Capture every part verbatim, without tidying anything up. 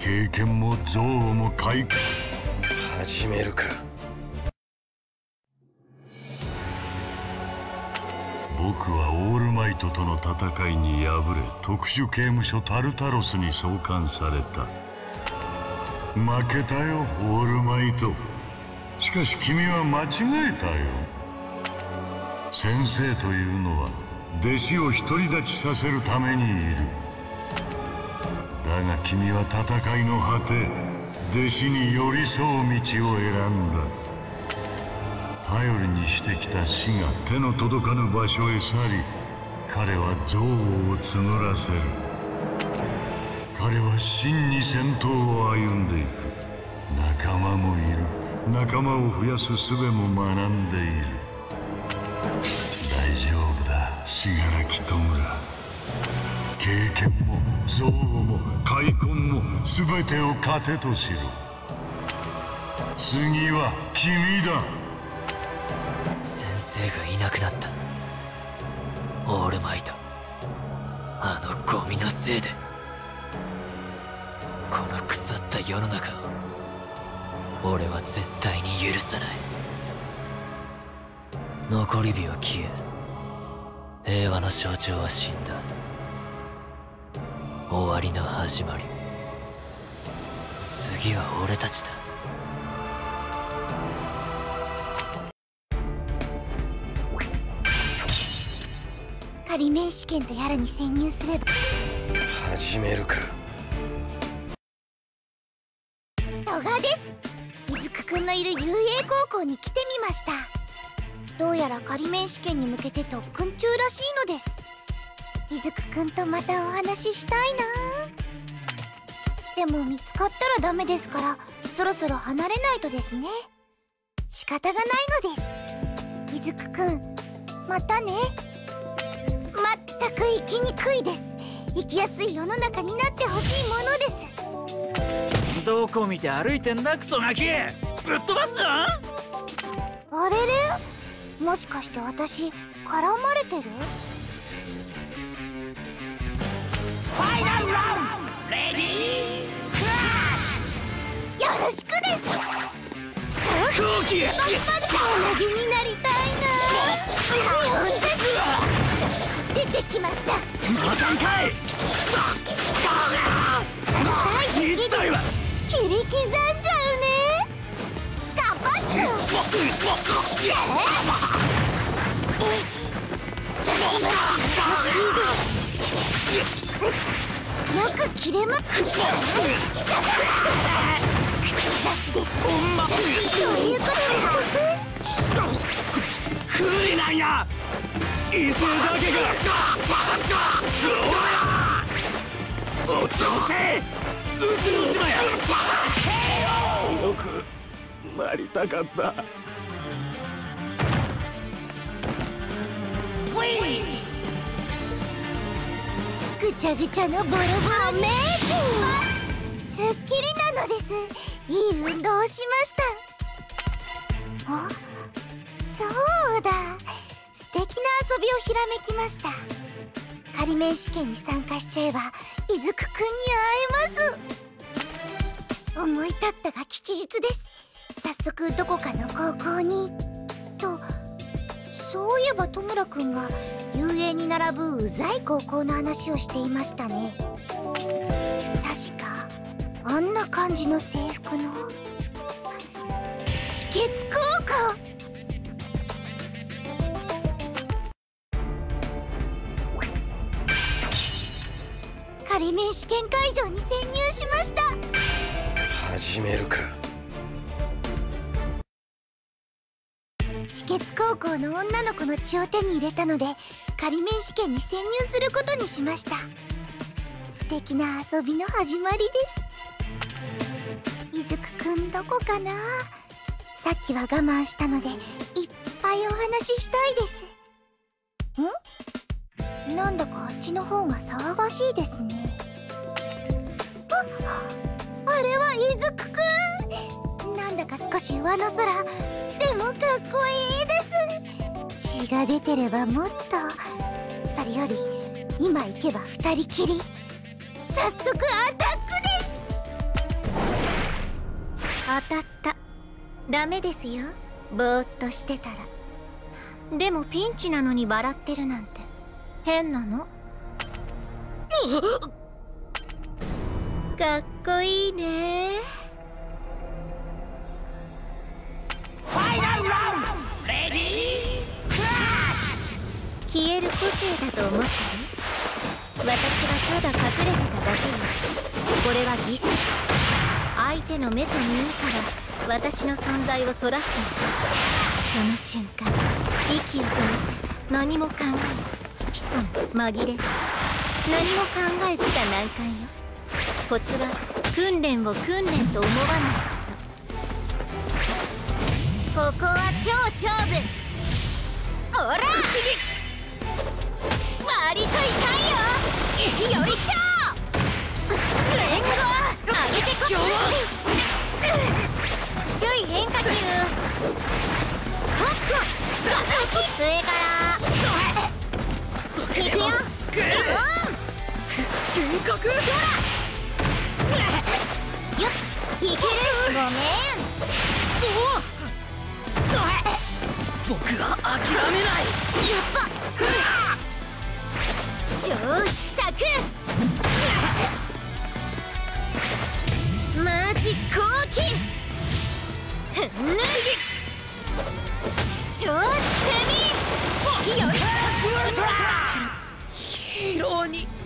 経験も憎悪も回復。 始めるか。 僕はオールマイトとの戦いに敗れ、特殊刑務所タルタロスに送還された。負けたよ、オールマイト。しかし君は間違えたよ。先生というのは弟子を独り立ちさせるためにいる。だが君は戦いの果て、弟子に寄り添う道を選んだ。頼りにしてきた死が手の届かぬ場所へ去り、彼は憎悪を募らせる。彼は真に戦闘を歩んでいく。仲間もいる。仲間を増やす術も学んでいる。大丈夫だ、死柄木弔。経験も憎悪も開墾も全てを糧としろ。次は君だ。 先生がいなくなった。オールマイト、あのゴミのせいで。この腐った世の中を俺は絶対に許さない。残り火は消え、平和の象徴は死んだ。終わりの始まり。次は俺たちだ。 仮免試験とやらに潜入すれば。 始めるか。 戸賀です。伊豆くんのいる雄英高校に来てみました。どうやら仮免試験に向けて特訓中らしいのです。伊豆くんとまたお話ししたいな。でも見つかったらダメですから、そろそろ離れないとですね。仕方がないのです。伊豆くん、またね。まったく生きにくいです。生きやすい世の中になってほしいものです。 どこ見て歩いてんだクソガキ。ぶっ飛ばすぞ。 あれれ、もしかして私絡まれてる？ ファイナルラウンドレディークラッシュ。 よろしくです。 空気同じになりたいな。日本です。出てきました。 またんかい。 痛いだけで切り刻んじゃうね。頑張ってよ。よく切れまくって口差しです。 ほんまそういうことです。 不利なんや。威勢だけがお調整。うちの島や。強くなりたかった。 ぐちゃぐちゃのボロボロメイク。すっきりなのです。いい運動をしました。あ、そうだ、素敵な遊びをひらめきました。仮免試験に参加しちゃえば伊豆くんに会えます。思い立ったが吉日です。早速どこかの高校にと。そういえば戸村くんが雄英に並ぶうざい高校の話をしていましたね。確かあんな感じの制服の止血高校。仮免試験会場に潜入しました。 始めるか。 止血高校の女の子の血を手に入れたので仮免試験に潜入することにしました。素敵な遊びの始まりです。伊豆くんどこかな。さっきは我慢したのでいっぱいお話ししたいです。ん？なんだかあっちの方が騒がしいですね。あ、あれは伊豆くん。なんだか少し上の空。でもかっこいいです。血が出てればもっと。それより今行けば二人きり。早速アタックです。 当たった。ダメですよ、ぼーっとしてたら。でもピンチなのに笑ってるなんて変なの。かっこいいね。 ファイナルラウンドレディークラッシュ。 消える個性だと思ってる？私はただ隠れてただけよ。これは技術。相手の目と耳から私の存在をそらすの。その瞬間、息を止めて何も考えず潜む紛れる。何も考えずが難関よ。コツは訓練を訓練と思わないこと。ここは超勝負。おら割と痛いよ。よいしょ。連合上げてこっ注意変化球。ホット上から行くよ。 幻覚。 よっいける。ごめん。 僕は諦めない。 やっぱ超試作。マジ高貴。ふんぬ超捨て身よりヒーローに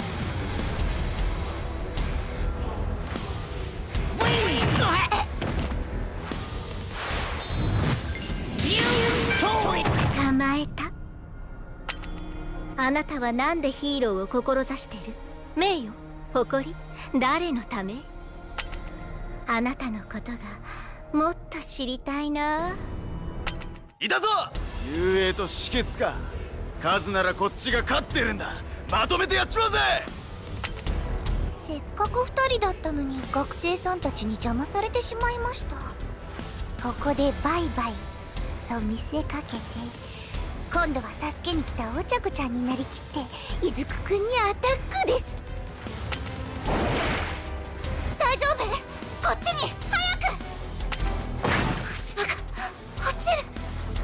捕まえた。あなたはなんでヒーローを志してる？名誉？誇り？誰のため？あなたのことがもっと知りたいな。 いたぞ雄英と止血か。数ならこっちが勝ってるんだ。まとめてやっちまうぜ。 せっかくふたりだったのに学生さんたちに邪魔されてしまいました。ここでバイバイと見せかけて、今度は助けに来たお茶子ちゃんになりきって出久くんにアタックです。大丈夫？こっちに早く。足場が落ちる。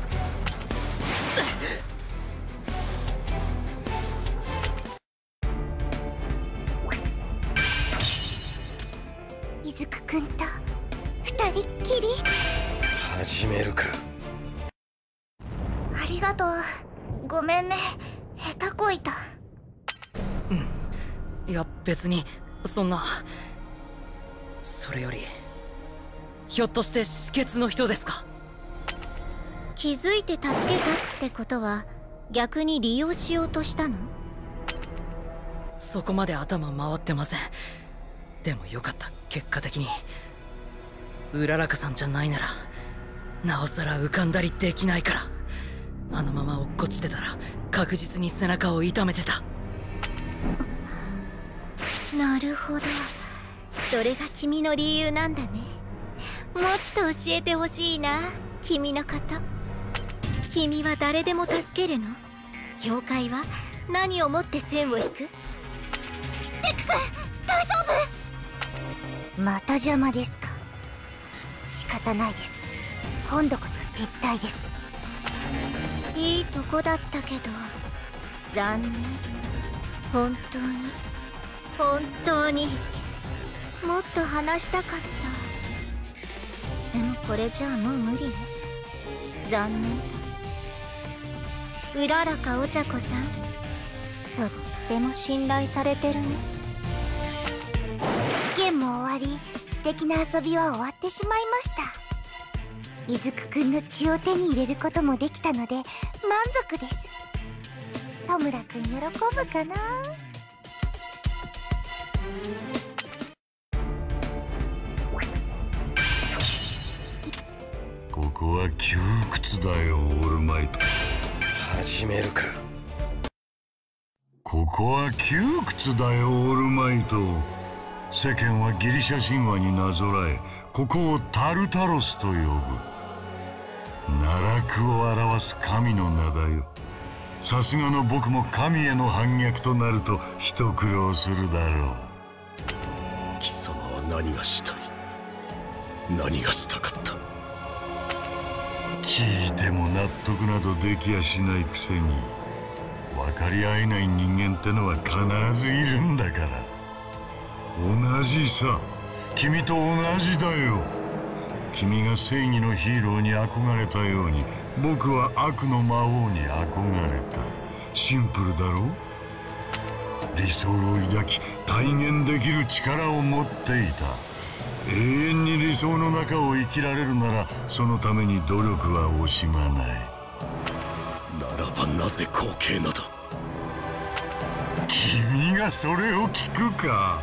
出久くんと二人っきり。 始めるか。 ありがとう。ごめんね、下手こいた。 うんいや別にそんな。それよりひょっとして止血の人ですか？ 気づいて助けたってことは逆に利用しようとしたの？ そこまで頭回ってません。でもよかった。結果的にうららかさんじゃないならなおさら浮かんだりできないから。あのまま落っこちてたら確実に背中を痛めてた。 なるほど、それが君の理由なんだね。もっと教えてほしいな、君のこと。君は誰でも助けるの？教会は何をもって線を引く？デク君、大丈夫？また邪魔ですか。仕方ないです。今度こそ撤退です。いいとこだったけど残念。本当に本当にもっと話したかった。でもこれじゃあもう無理ね。残念だ。うららかお茶子さん、とっても信頼されてるね。試験も終わり、素敵な遊びは終わってしまいました。出久くんの血を手に入れることもできたので満足です。戸村くん喜ぶかな。 ここは窮屈だよ、オールマイト。 始めるか。 ここは窮屈だよ、オールマイト。世間はギリシャ神話になぞらえ、ここをタルタロスと呼ぶ。奈落を表す神の名だよ。さすがの僕も神への反逆となると一苦労するだろう。 貴様は何がしたい？ 何がしたかった。 聞いても納得などできやしないくせに、分かり合えない人間ってのは必ずいるんだから。同じさ、君と同じだよ。君が正義のヒーローに憧れたように、僕は悪の魔王に憧れた。シンプルだろ。理想を抱き体現できる力を持っていた。永遠に理想の中を生きられるなら、そのために努力は惜しまない。 ならばなぜ後継など。 君がそれを聞くか。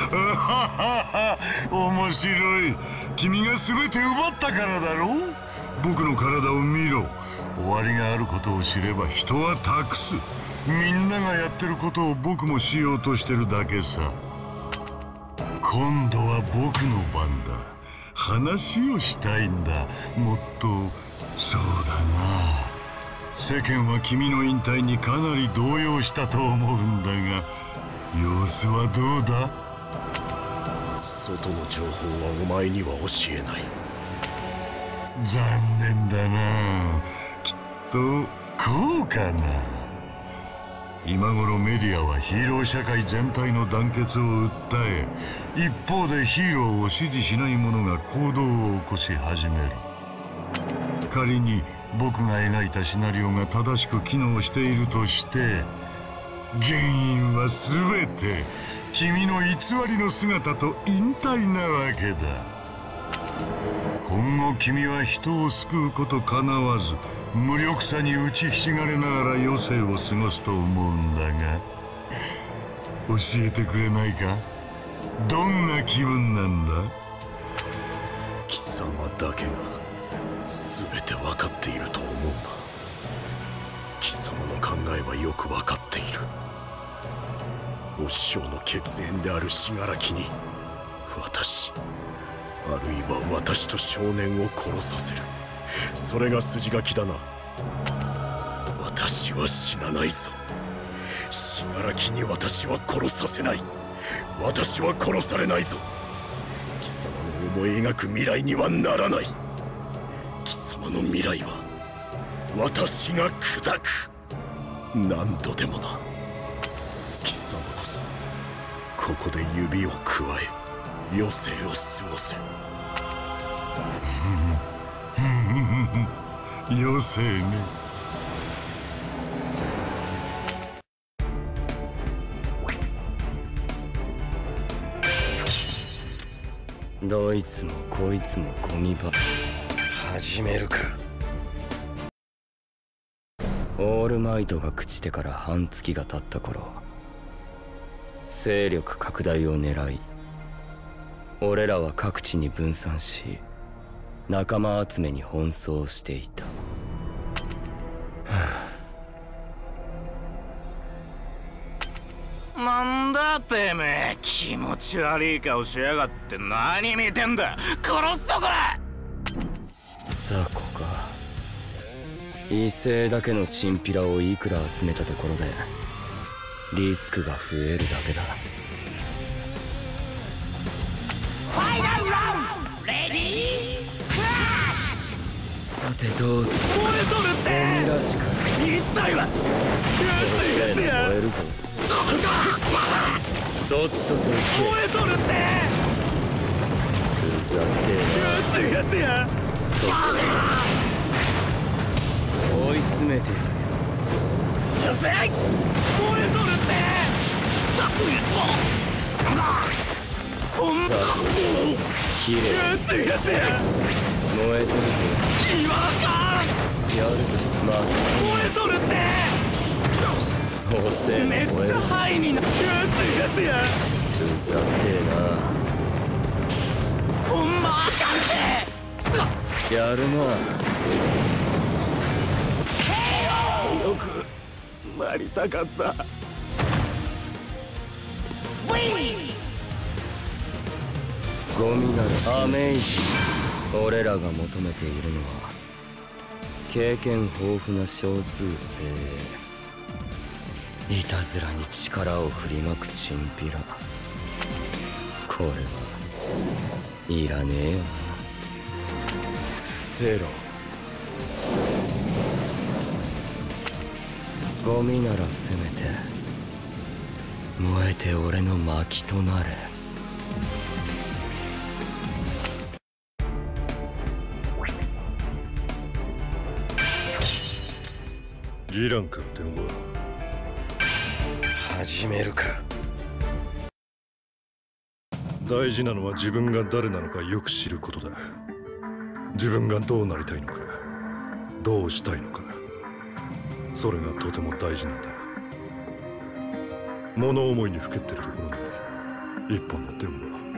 面白い。君が全て奪ったからだろう。僕の体を見ろ。終わりがあることを知れば人は託す。みんながやってることを僕もしようとしてるだけさ。今度は僕の番だ。話をしたいんだ。もっと。そうだな。世間は君の引退にかなり動揺したと思うんだが、様子はどうだ？ 外の情報はお前には教えない。 残念だな。きっとこうかな。今頃メディアはヒーロー社会全体の団結を訴え、一方でヒーローを支持しない者が行動を起こし始める。仮に僕が描いたシナリオが正しく機能しているとして、原因は全て君の偽りの姿と引退なわけだ。今後君は人を救うことかなわず、無力さに打ちひしがれながら余生を過ごすと思うんだが、教えてくれないか？どんな気分なんだ？ 貴様だけが全て分かっていると思うな。貴様の考えはよく分かっている。お師匠の血縁である死柄木に私、あるいは私と少年を殺させる。それが筋書きだな。私は死なないぞ。死柄木に私は殺させない。私は殺されないぞ。貴様の思い描く未来にはならない。貴様の未来は私が砕く。何度でもな。貴様こそここで指をくわえ余生を過ごせ。 余生ね。 どいつもこいつもゴミば。始めるか。オールマイトが朽ちてから半月が経った頃、勢力拡大を狙い、俺らは各地に分散し、仲間集めに奔走していた。 なんだてめえ、気持ち悪い顔しやがって。何見てんだ。殺すぞこら。 雑魚か。異性だけのチンピラをいくら集めたところでリスクが増えるだけだ。 ファイナルラウンドレディークラッシュ。 さてどうする。 燃えとるってゴミらしく一体は燃えるぞ。とっとと行け。 燃えとるってふざけやつやつや。 追い詰めてやる。 よせ。燃えとるってほんまきれいやつやつや。 燃えてるぞ。 今かやるぞ。まあ燃えとるって遅え。 めっちゃハイにな。やつやつや。 ふざけえな。 ほんまあかんて。 やるな。 よくなりたかった。 ゴミならアメイジン。俺らが求めているのは経験豊富な少数精鋭。いたずらに力を振りまくチンピラ。これはいらねえよな。 せろ。ゴミならせめて燃えて俺の薪となれ。 ギランから電話。 始めるか。 大事なのは自分が誰なのかよく知ることだ。自分がどうなりたいのか、どうしたいのか、それがとても大事なんだ。物思いにふけってるところに一本の電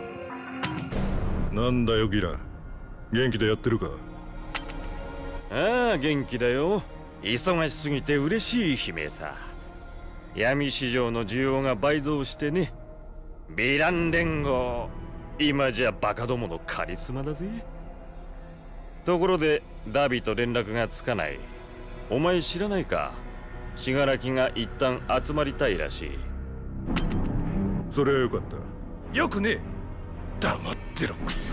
話。なんだよギラン、元気でやってるか？ ああ、元気だよ。忙しすぎて嬉しい悲鳴さ。闇市場の需要が倍増してね。ヴィラン連合、今じゃバカどものカリスマだぜ。ところでダビと連絡がつかない。お前知らないか？信楽が一旦集まりたいらしい。 それはよかった。よくね。黙ってろクソ。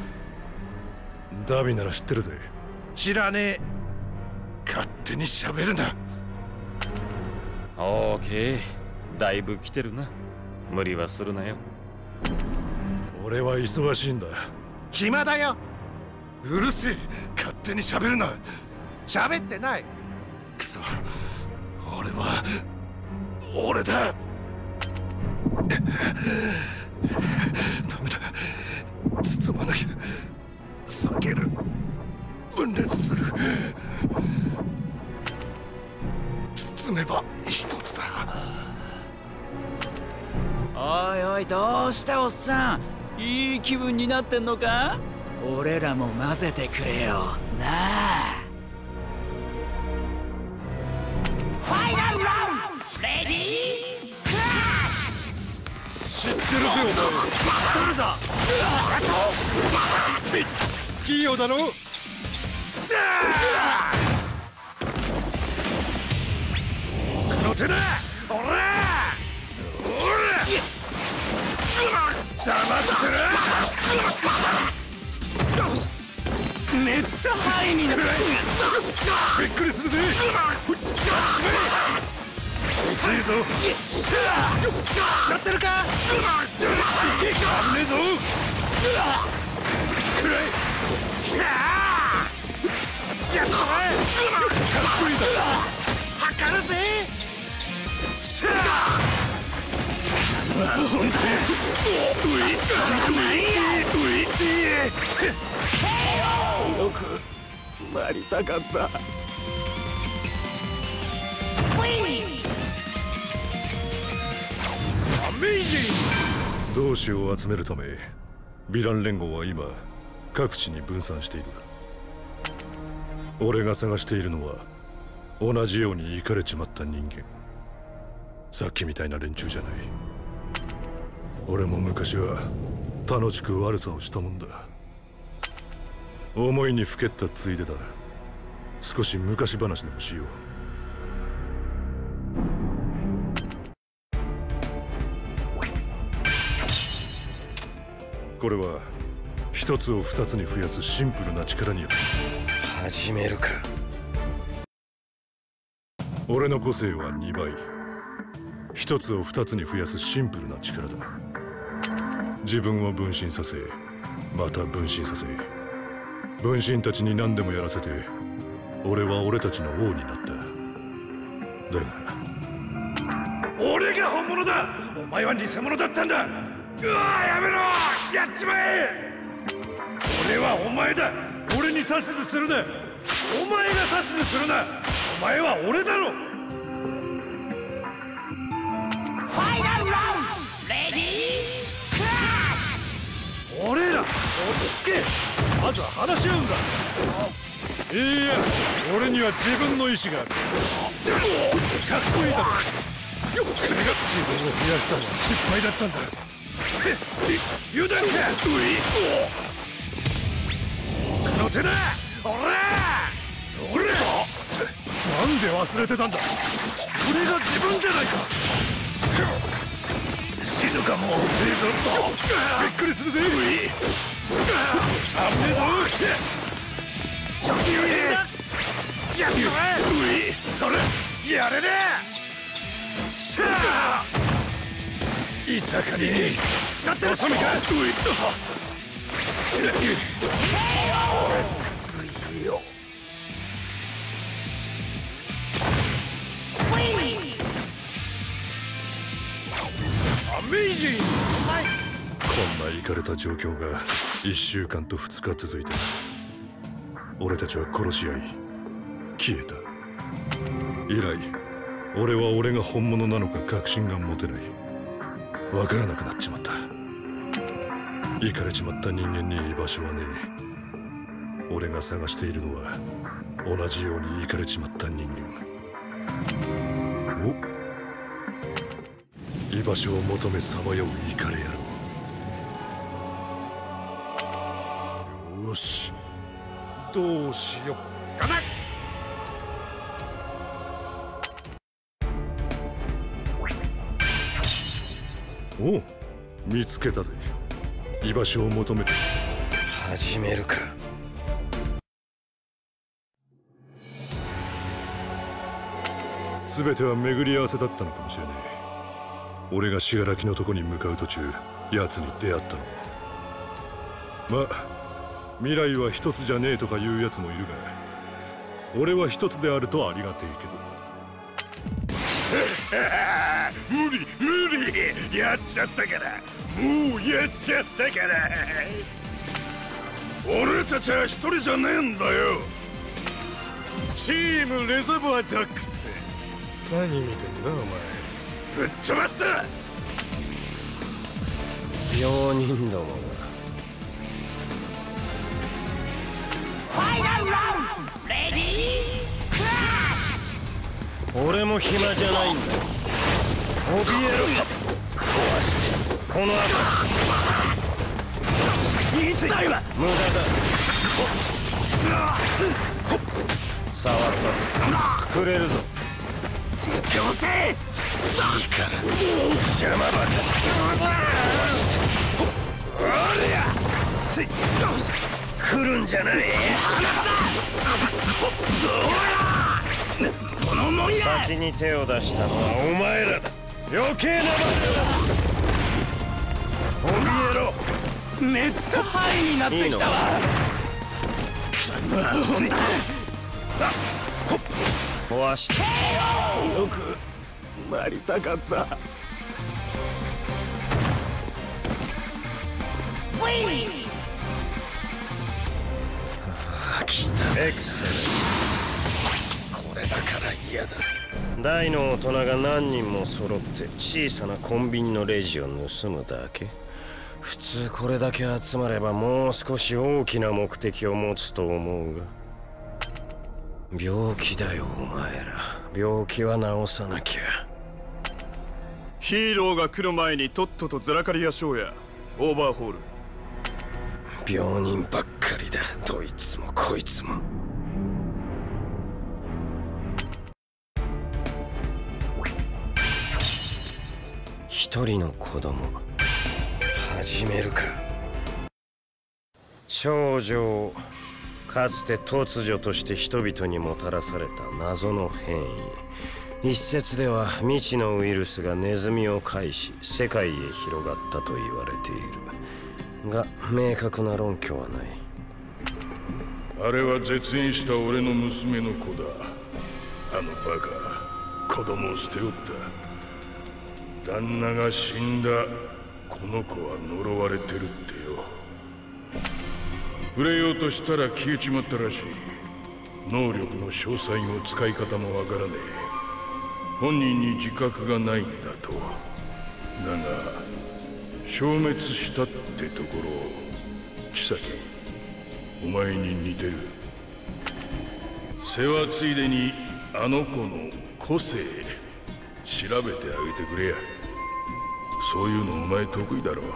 ダビなら知ってるぜ。知らねえ。勝手に喋るな。 オーケー、だいぶ来てるな。無理はするなよ。 俺は忙しいんだ。暇だよ。うるせえ。勝手に喋るな。喋ってない。クソ。俺は俺だ。ダメだ。包まなきゃ。避ける。分裂する。包めば一つだ。 おいおい、どうしたおっさん、いい気分になってんのか？俺らも混ぜてくれよなあ。 ファイナルラウンド、レディークラッシュ。 知ってるぜお前。誰だ？キーヨだろ？この手だ。おら！おら！黙ってろ！めっちゃハイになる。びっくりするぜ。痛いぞ。やってるか？危ねえぞ。くらい。やった。かっこいいだ。測るぜ。 よくなりたかった。 同志を集めるため、ヴィラン連合は今各地に分散している。俺が探しているのは同じようにイかれちまった人間。さっきみたいな連中じゃない。俺も昔は楽しく悪さをしたもんだ。思いにふけったついでだ。少し昔話でもしよう。これは一つを二つに増やすシンプルな力による。 始めるか。 俺の個性はにばい。一つを二つに増やすシンプルな力だ。自分を分身させ、また分身させ、分身たちに何でもやらせて、俺は俺たちの王になった。だが俺が本物だ。お前は偽物だったんだ。うわー、やめろ。やっちまえ。俺はお前だ。俺に指図するな。お前が指図するな。お前は俺だろ。 ファイナルラウンド、レディークラッシュ。俺ら落ち着け。まずは話し合うんだ。いや、俺には自分の意志がある。かっこいいだろ。よく自分を増やしたのは失敗だったんだ。油断か。この手だ。おらおら。なんで忘れてたんだ。これが自分じゃないか。死ぬかも。びっくりするぜ。危ねえぞ。 やるそれやれねしゃあいたかにやってるさみかういしらきついよアメイジングこんなイカれた状況がいっしゅうかんとふつか続いた。俺たちは殺し合い消えた。以来俺は俺が本物なのか確信が持てない。分からなくなっちまった。イカれちまった人間に居場所はねえ。俺が探しているのは同じようにイカれちまった人間。お居場所を求めさまようイカれ野郎。よしどうしよっかな。おう見つけたぜ。居場所を求めて始めるか。 全ては巡り合わせだったのかもしれない。俺が信楽のとこに向かう途中奴に出会ったのも。まあ未来は一つじゃねえとか言う奴もいるが、俺は一つであるとありがてえけど。無理無理やっちゃったから、もうやっちゃったから。俺たちは一人じゃねえんだよ。チームレザボアダックス。何見てんだお前。ぶっ飛ばす。 病人どもがファイナルラウンドレディークラッシュ。俺も暇じゃないんだ。怯えろ。壊してこの後逃げたいわ。無駄だ。触ったくれるぞ。 調整いいから邪魔ばかり。おりゃ来るんじゃない。 このもんや。 先に手を出したのはお前らだ。余計なまねだ。怯えろ。 めっちゃハイになってきたわ。 壊してよくなりたかった。来た。エクセル。これだから嫌だ。大の大人が何人も揃って小さなコンビニのレジを盗むだけ。普通これだけ集まればもう少し大きな目的を持つと思うが。病気だよお前ら。病気は治さなきゃ。 ヒーローが来る前にとっととずらかりやしょうや。オーバーホール。 病人ばっかりだ。どいつもこいつも。一人の子供始めるか。長女、かつて突如として人々にもたらされた謎の変異。一説では未知のウイルスがネズミを介し世界へ広がったと言われているが、明確な論拠はない。 あれは絶縁した俺の娘の子だ。あのバカ、子供を捨ておった。旦那が死んだ。この子は呪われてるってよ。触れようとしたら消えちまったらしい。能力の詳細も使い方もわからねえ。本人に自覚がないんだと。だが消滅したってところ、千崎、お前に似てる。世話ついでにあの子の個性調べてあげてくれや。そういうのお前得意だろ。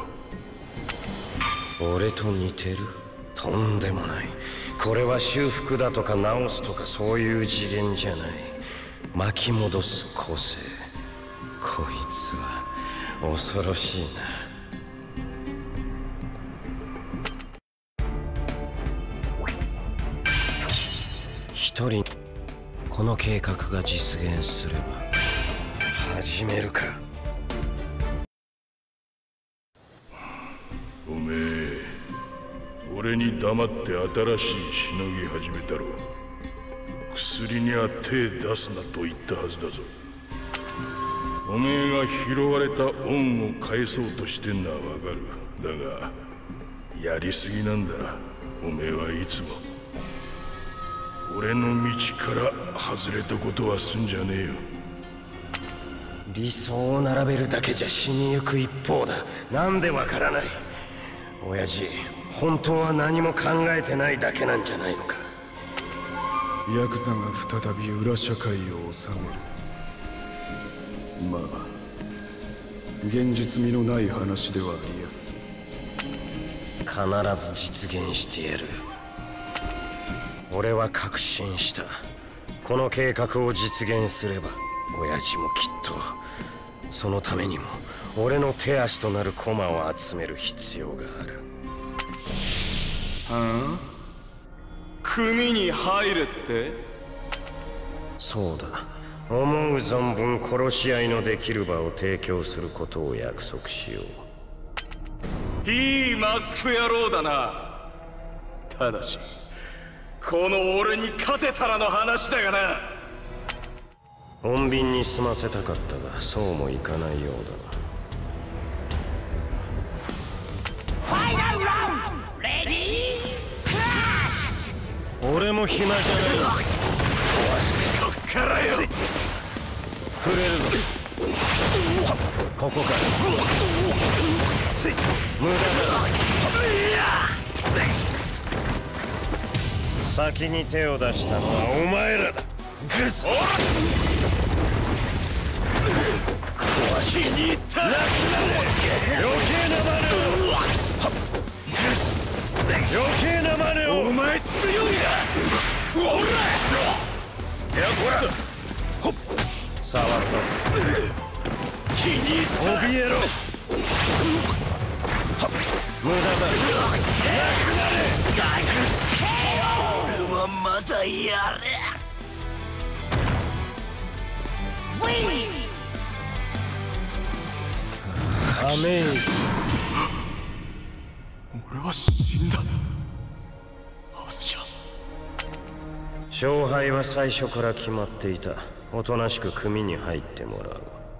俺と似てる？とんでもない。これは修復だとか直すとかそういう次元じゃない。巻き戻す個性。こいつは恐ろしいな。 一人この計画が実現すれば始めるか。 おめえ俺に黙って新しいしのぎ始めたろ。薬には手出すなと言ったはずだぞ。おめえが拾われた恩を返そうとしてんのはわかる。だがやりすぎなんだ。おめえはいつも俺の道から外れたことはすんじゃねえよ。 理想を並べるだけじゃ死にゆく一方だ。なんでわからない。親父、本当は何も考えてないだけなんじゃないのか。 ヤクザが再び裏社会を治める。まあ現実味のない話ではありやす。 必ず実現してやる。俺は確信した。この計画を実現すれば親父もきっとそのためにも俺の手足となる駒を集める必要がある。 はあ、組に入れって？ そうだ。思う存分殺し合いのできる場を提供することを約束しよう。 いいマスク野郎だな。ただしこの俺に勝てたらの話だがな。 穏便に済ませたかったがそうもいかないようだな。 ファイナルラウンドレディークラッシュ。俺も暇じゃない。壊してこっからよ。 触れるぞ。ここから無駄だ。先に手を出したのはお前らだ。グス壊しに行った。 なくなれ。余計なマネを。余計なマネを。 お前強いな。おらやっとほっ触った。 気に入った。 怯えろ。無駄だ。なくなれ。 俺はまだやれ。ウィンアメイズ。 俺は死んだはずじゃ。 勝敗は最初から決まっていた。おとなしく組に入ってもらう。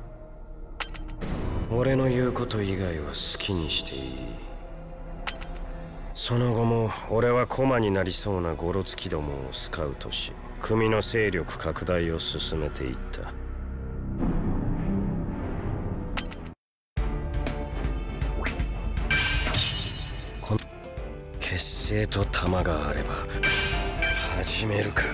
俺の言うこと以外は好きにしていい。その後も俺は駒になりそうなゴロツキどもをスカウトし、組の勢力拡大を進めていった。この結成と弾があれば始めるか。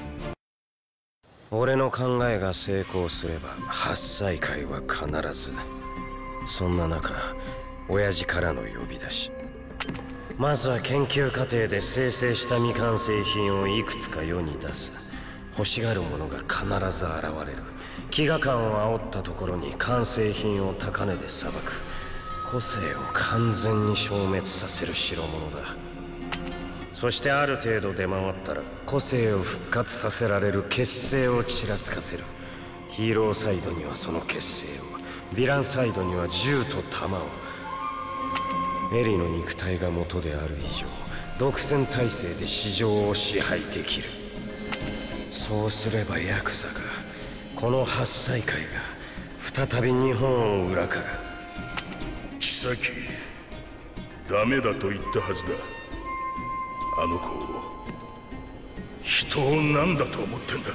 俺の考えが成功すれば八斎会は必ず。そんな中親父からの呼び出し。まずは研究過程で生成した未完成品をいくつか世に出す。欲しがる者が必ず現れる。飢餓感を煽ったところに完成品を高値で裁く。個性を完全に消滅させる代物だ。そしてある程度出回ったら個性を復活させられる結成をちらつかせる。ヒーローサイドにはその結成を、ヴィランサイドには銃と弾を。エリの肉体が元である以上、独占体制で市場を支配できる。そうすればヤクザが、この八斎会が再び日本を裏から。 妃、ダメだと言ったはずだ。あの子を人を何だと思ってんだ。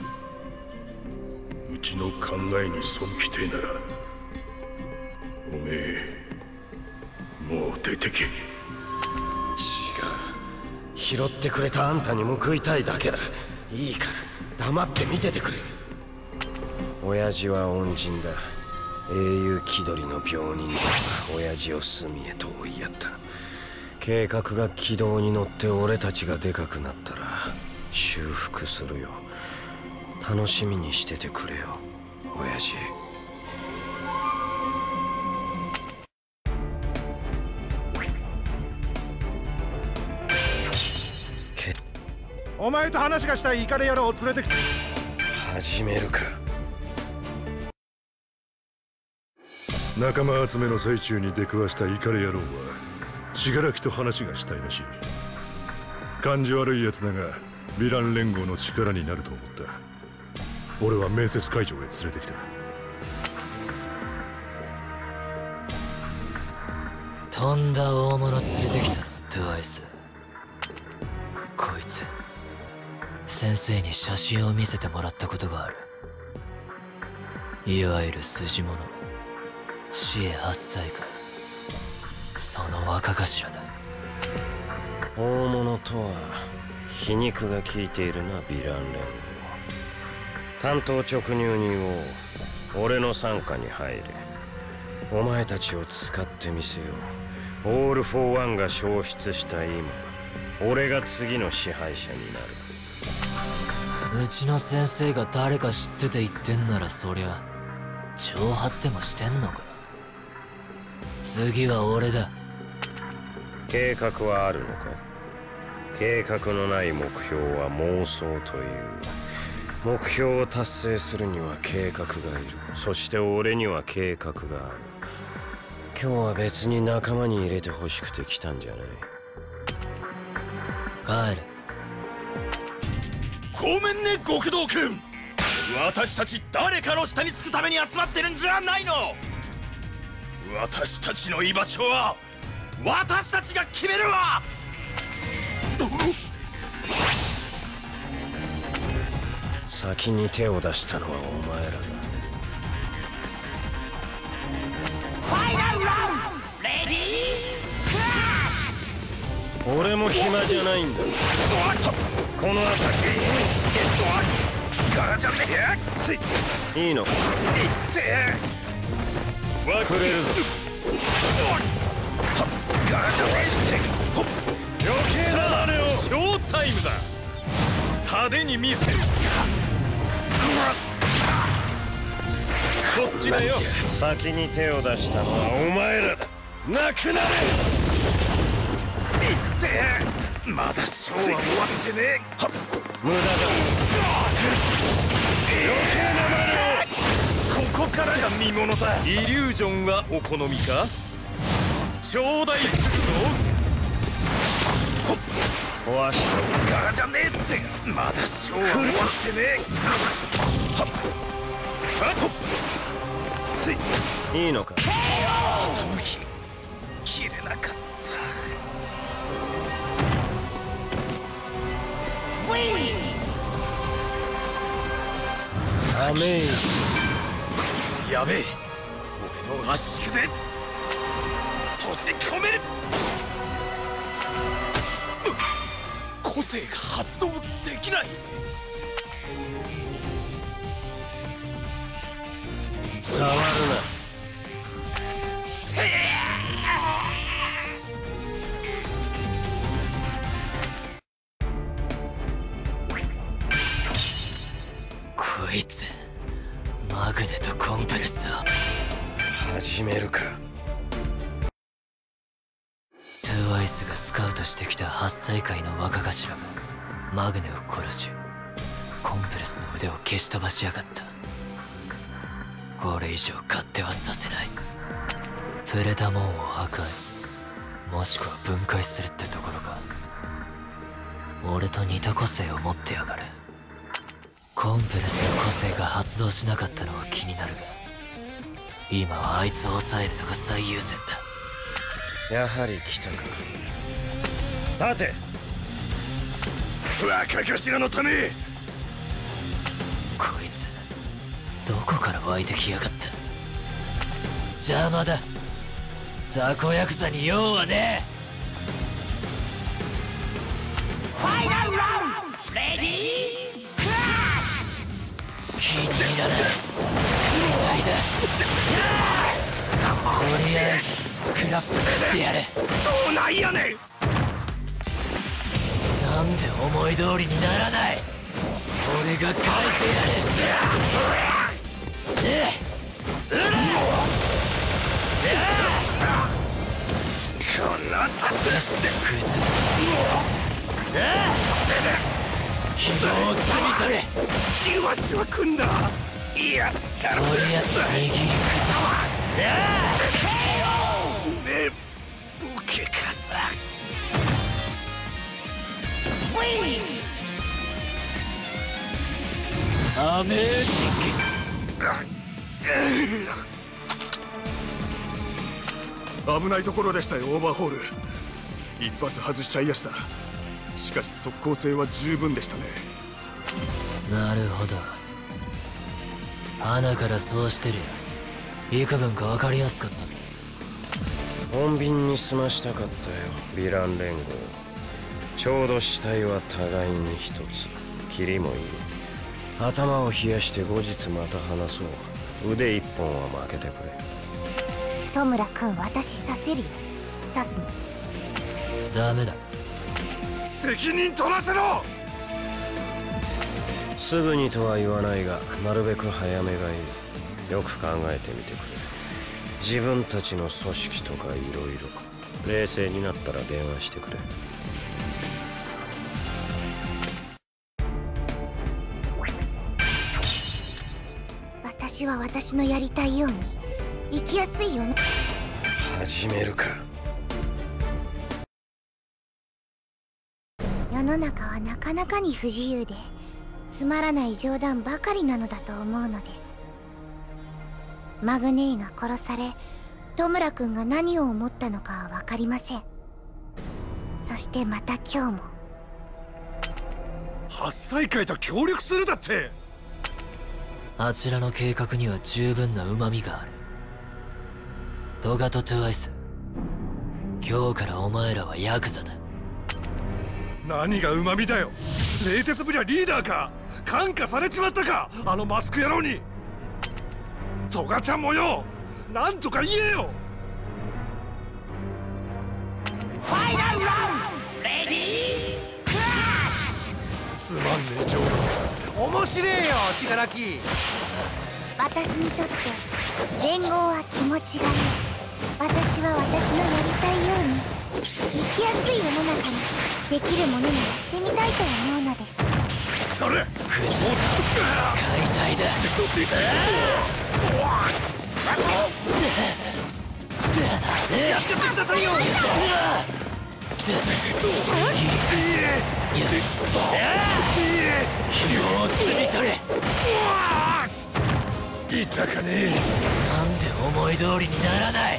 うちの考えに背きてえならおめえもう出てけ。違う。 拾ってくれたあんたに報いたいだけだ。いいから黙って見ててくれ。親父は恩人だ。英雄気取りの病人だ。親父を隅へと追いやった。計画が軌道に乗って俺たちがでかくなったら修復するよ。楽しみにしててくれよ親父。 お前と話がしたいイカレ野郎を連れてきて。 始めるか。 仲間集めの最中に出くわしたイカレ野郎は死柄木と話がしたいらしい。感じ悪い奴だがヴィラン連合の力になると思った。俺は面接会場へ連れてきた。 とんだ大物連れてきたな、トゥワイス。こいつ先生に写真を見せてもらったことがある。いわゆる筋物、死へ八歳か。その若頭だ。 大物とは皮肉が効いているな、ヴィラン連合。担当直入人を俺の傘下に入れ。お前たちを使ってみせよう。オール・フォー・ワンが消失した今、俺が次の支配者になる。 うちの先生が誰か知ってて言ってんなら、そりゃ挑発でもしてんのか。次は俺だ。 計画はあるのか。計画のない目標は妄想という。目標を達成するには計画がいる。そして俺には計画がある。今日は別に仲間に入れてほしくて来たんじゃない。帰る。 ごめんね、極道君。私たち誰かの下につくために集まってるんじゃないの。私たちの居場所は私たちが決めるわ。 先に手を出したのはお前らだ。 ファイナルラウンド、レディークラッシュ。俺も暇じゃないんだ。このアタック柄じゃねえ。いいのか。いってわくれるぞ。 柄じゃねえ。 余計な真似を。ショータイムだ。派手に見せる。こっちだよ。 先に手を出したのはお前らだ。なくなれ。 いってまだショーは終わってねえ。 無駄だ。 余計な真似を。ここからが見ものだ。イリュージョンはお好みか。頂戴するぞ。 壊した柄じゃねえって。まだショーは終わってねえ。いいのか。 欺き切れなかった。 ダメージ。 やべえ。俺の圧縮で閉じ込める。個性が発動できない。 触るな。 こいつマグネとコンプレッサー。 始めるか。 トゥワイスがスカウトしてきた八歳界の若頭がマグネを殺し、コンプレスの腕を消し飛ばしやがった。これ以上勝手はさせない。プレタモンを破壊、もしくは分解するってところか。俺と似た個性を持ってやがる。コンプレスの個性が発動しなかったのは気になるが、今はあいつを抑えるのが最優先だ。 やはり来たか。立て。 若頭のため。 こいつどこから湧いてきやがった。邪魔だ。雑魚ヤクザに用はねえ。 ファイナルラウンド、レディークラッシュ。 気に入らないみたいだ。とりあえずスクラップしてやれ。 どうなんやねん。 なんで思い通りにならない。俺が書いてやる。ねえ、うらこんな果たして崩す。 希望をつみ取れ。 じわじわくんだ。いやったろ。 取り合って握りくぞ。 死ねボケかさ。 アメージング。危ないところでしたよ、オーバーホール。一発外しちゃいやした。しかし速攻性は十分でしたね。 なるほど。花からそうしてるよ。幾分か分かりやすかったぜ。 穏便に済ましたかったよ、ヴィラン連合。ちょうど死体は互いに一つ。キリもいい。頭を冷やして後日また話そう。腕一本は負けてくれ。 戸村君、私刺せるよ。刺すの。 ダメだ。 責任取らせろ。 すぐにとは言わないが、なるべく早めがいい。よく考えてみてくれ。自分たちの組織とかいろいろ。冷静になったら電話してくれ。 私は私のやりたいように生きやすいよね。 始めるか。 世の中はなかなかに不自由でつまらない冗談ばかりなのだと思うのです。マグネイが殺され、戸村君が何を思ったのかは分かりません。そしてまた今日も八斎会と協力するだって。 あちらの計画には十分な旨味がある。トガとトゥワイス、今日からお前らはヤクザだ。 何が旨味だよ。冷徹ぶりはリーダーか。感化されちまったか、あのマスク野郎に。トガちゃんもよ、なんとか言えよ。 ファイナルラウンドレディークラッシュ。 つまんねえ冗談。面白えよ、シガラキ。 私にとって連合は気持ちがいい。私は私のやりたいように生きやすい世の中にできるものならしてみたいと思うのです。 それ解体だ。 やっちゃってくださいよ。 希望を摘み取れ。 いたかね。 なんで思い通りにならない。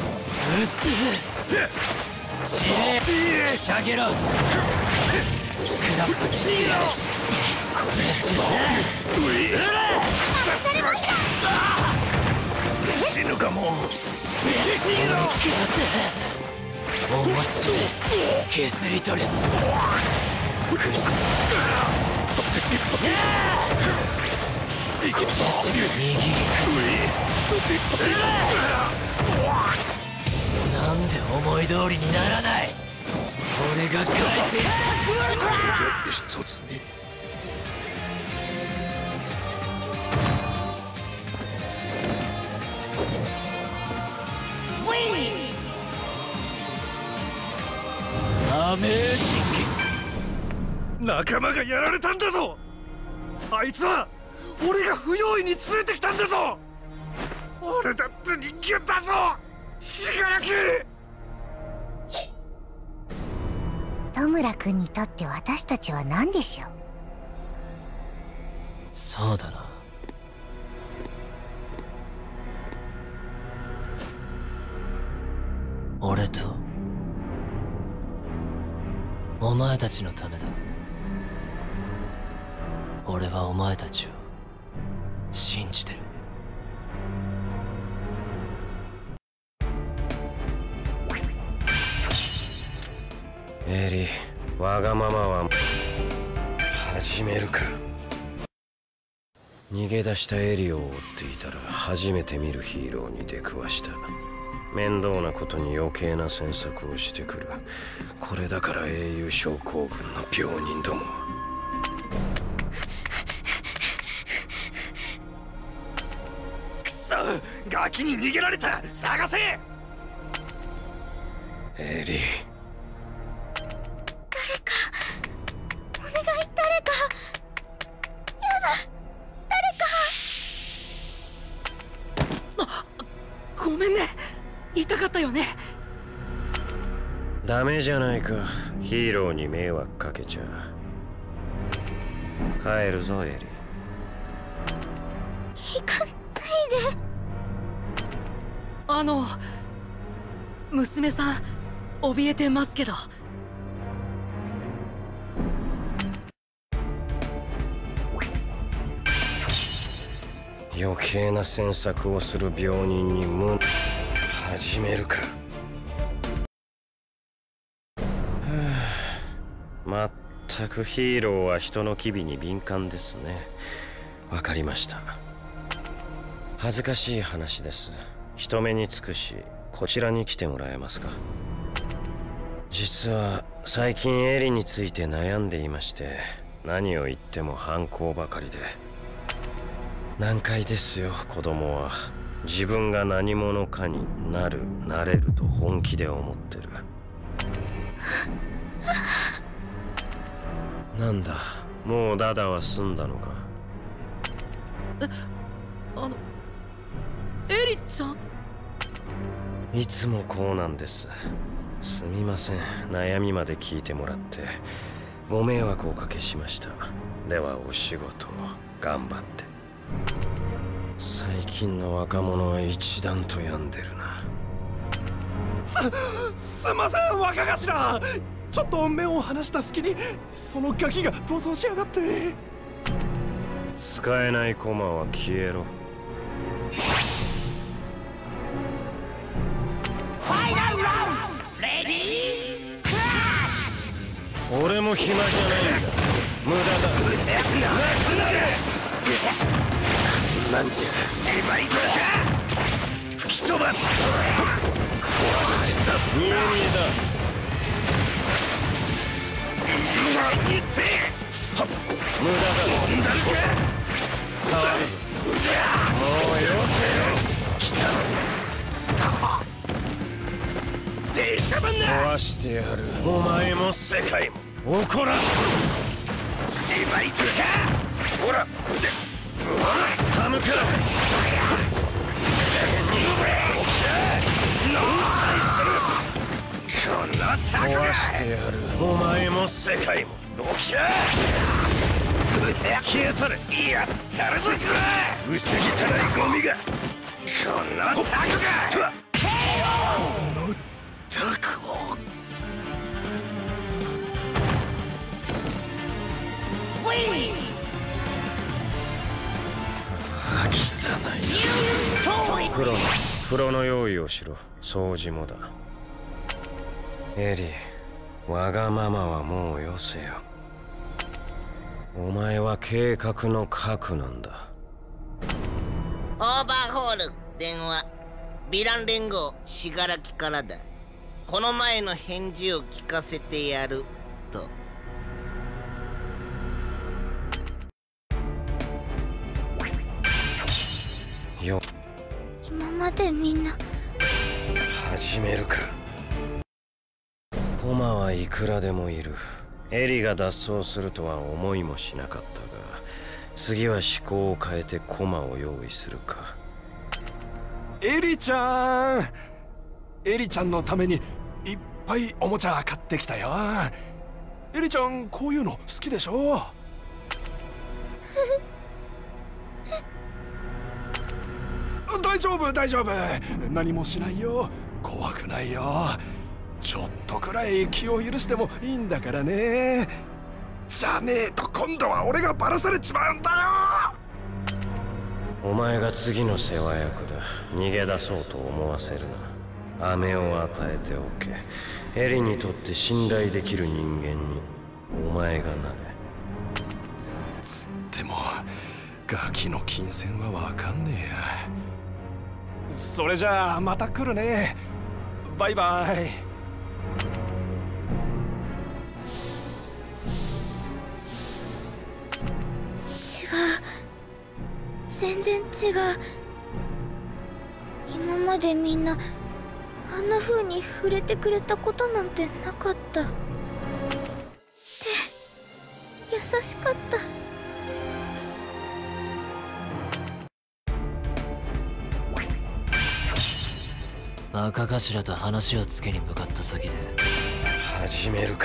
ちれひしゃげろ。スクラップにしてやる。これしろ。 死ぬかも。 面白い。削り取れ。握りくなんで思い通りにならない。俺が変えて一つに。 アメージング。仲間がやられたんだぞ。あいつは俺が不用意に連れてきたんだぞ。俺だって人間だぞ、死柄木。 戸村君にとって私たちは何でしょう。 そうだな。俺とお前たちのためだ。俺はお前たちを信じてる。 エリー、わがままは始めるか。逃げ出したエリを追っていたら初めて見るヒーローに出くわした。面倒なことに余計な詮索をしてくる。これだから英雄症候群の病人ども。 くそ、ガキに逃げられた。探せ。 エリー、 誰かお願い、誰か。 かったよね。 ダメじゃないか、ヒーローに迷惑かけちゃ。帰るぞエリ。 行かないで。 あの娘さん怯えてますけど。 余計な詮索をする病人に無始めるか。まったくヒーローは人の機微に敏感ですね。わかりました。恥ずかしい話です。人目につくし、こちらに来てもらえますか。実は最近エリについて悩んでいまして、何を言っても反抗ばかりで。難解ですよ、子供は。自分が何者かになる、なれると本気で思ってる。なんだ、もうダダは済んだのか。 え、あのエリちゃん。 いつもこうなんです。すみません、悩みまで聞いてもらってご迷惑をおかけしました。ではお仕事頑張って。最近の若者は一段と病んでるな。 す、すんません若頭、ちょっと目を離した隙にそのガキが逃走しやがって。 使えない駒は消えろ。 ファイナルラウンドレディークラッシュ。俺も暇じゃないんだ。無駄だ。なくなれ。なんじゃ、狭いか吹き飛ばす。壊してた。見え見えだ。にせ無駄だ。問題か触る。もうよせよ。来た出しゃばんな。壊してやる。お前も世界も怒らす。狭いかほらハムか。壊してやる。お前も世界も消え去れ。やったらずくら薄汚いゴミが。このタコがこのタコウィン。汚い。風呂の風呂の用意をしろ。掃除もだ。エリ、わがままはもうよせよ。お前は計画の核なんだ。 オーバーホール電話。ヴィラン連合信楽からだ。この前の返事を聞かせてやると。 よ、 今までみんな始めるか。コマはいくらでもいる。エリが脱走するとは思いもしなかったが、次は思考を変えてコマを用意するか。 エリちゃん、エリちゃんのためにいっぱいおもちゃ買ってきたよ。エリちゃんこういうの好きでしょ。大丈夫大丈夫、何もしないよ。怖くないよ。ちょっとくらい気を許してもいいんだからね。じゃねえと今度は俺がバラされちまうんだよ。 お前が次の世話役だ。逃げ出そうと思わせるな。飴を与えておけ。エリにとって信頼できる人間にお前がなれ。 つってもガキの金銭はわかんねえや。それじゃあまた来るね。バイバイ。 違う、全然違う。今までみんなあんな風に触れてくれたことなんてなかった。で、優しかった。 赤頭と話をつけに向かった先で始めるか。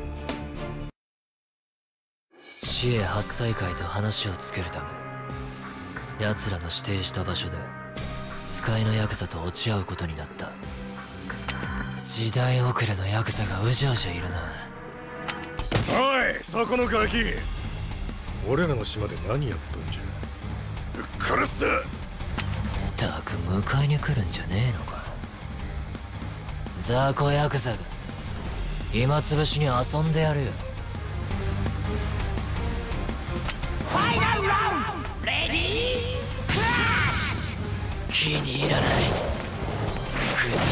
死へ八斎会と話をつけるため奴らの指定した場所で使いのヤクザと落ち合うことになった。時代遅れのヤクザがうじゃうじゃいるな。 おい、そこのガキ、俺らの島で何やっとんじゃ。殺すぞ。 ったく迎えに来るんじゃねえのか。雑魚ヤクザが暇つぶしに遊んでやるよ。 ファイナルラウンドレディークラッシュ。 気に入らないクズ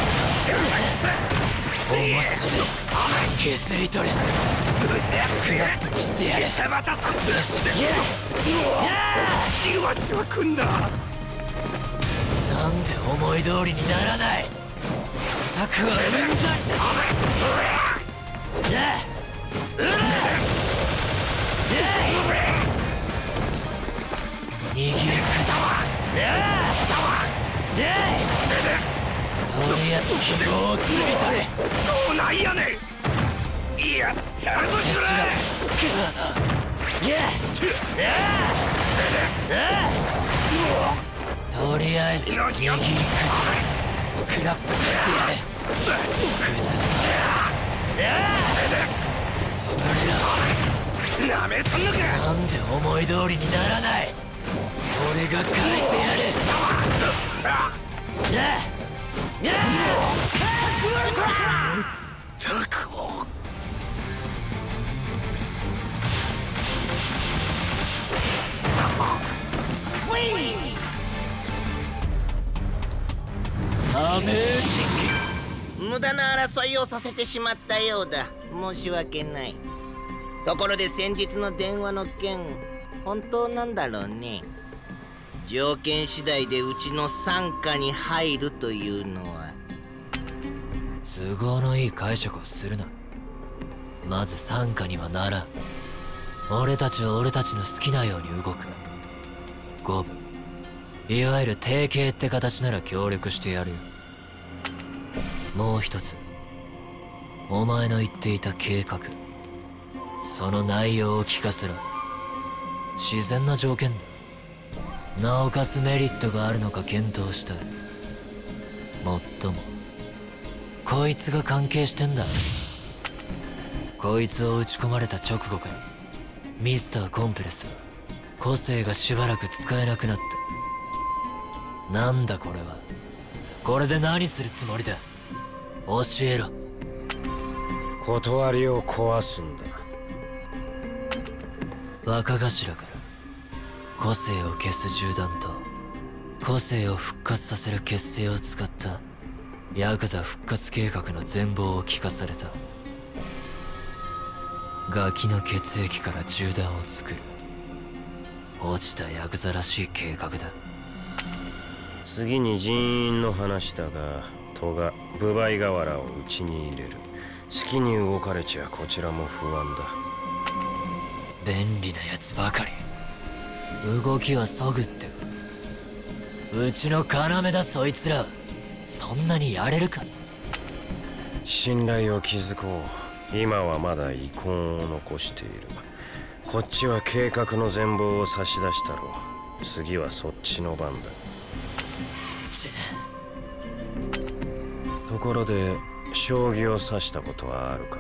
面白い削り取れスクラップにしてやる。手渡す。よしじわじわくんだ。 なんで思い通りにならない。タクはうんざりだ。握るくだわ。とりあえず希望をつり取れ。 どうなんやねん。いや、やるぞとりあえず握りくずスクラップにしてやれ。クズさなめとんのか。 なんで思い通りにならない。俺が変えてやる。 タクを無駄な争いをさせてしまったようだ。申し訳ない。ところで先日の電話の件、本当なんだろうね。条件次第でうちの傘下に入るというのは。 都合のいい解釈をするな。まず傘下にはならん。俺たちは俺たちの好きなように動く。五分いわゆる提携って形なら協力してやるよ。もう一つ、お前の言っていた計画、その内容を聞かせろ。自然な条件だ。なおかつメリットがあるのか検討したい。もっともこいつが関係してんだ。こいつを打ち込まれた直後からミスターコンプレスは個性がしばらく使えなくなった。なんだこれは。これで何するつもりだ。教えろ。 断りを壊すんだ。 若頭から個性を消す銃弾と個性を復活させる結成を使ったヤクザ復活計画の全貌を聞かされた。ガキの血液から銃弾を作る落ちたヤクザらしい計画だ。 次に人員の話だが、戸が分配河原を内に入れる。好きに動かれちゃこちらも不安だ。 便利なやつばかり。動きはそぐってか。うちの要だそいつら。そんなにやれるか。 信頼を築こう。今はまだ遺恨を残している。こっちは計画の全貌を差し出したろう。次はそっちの番だ。ところで将棋を指したことはあるか。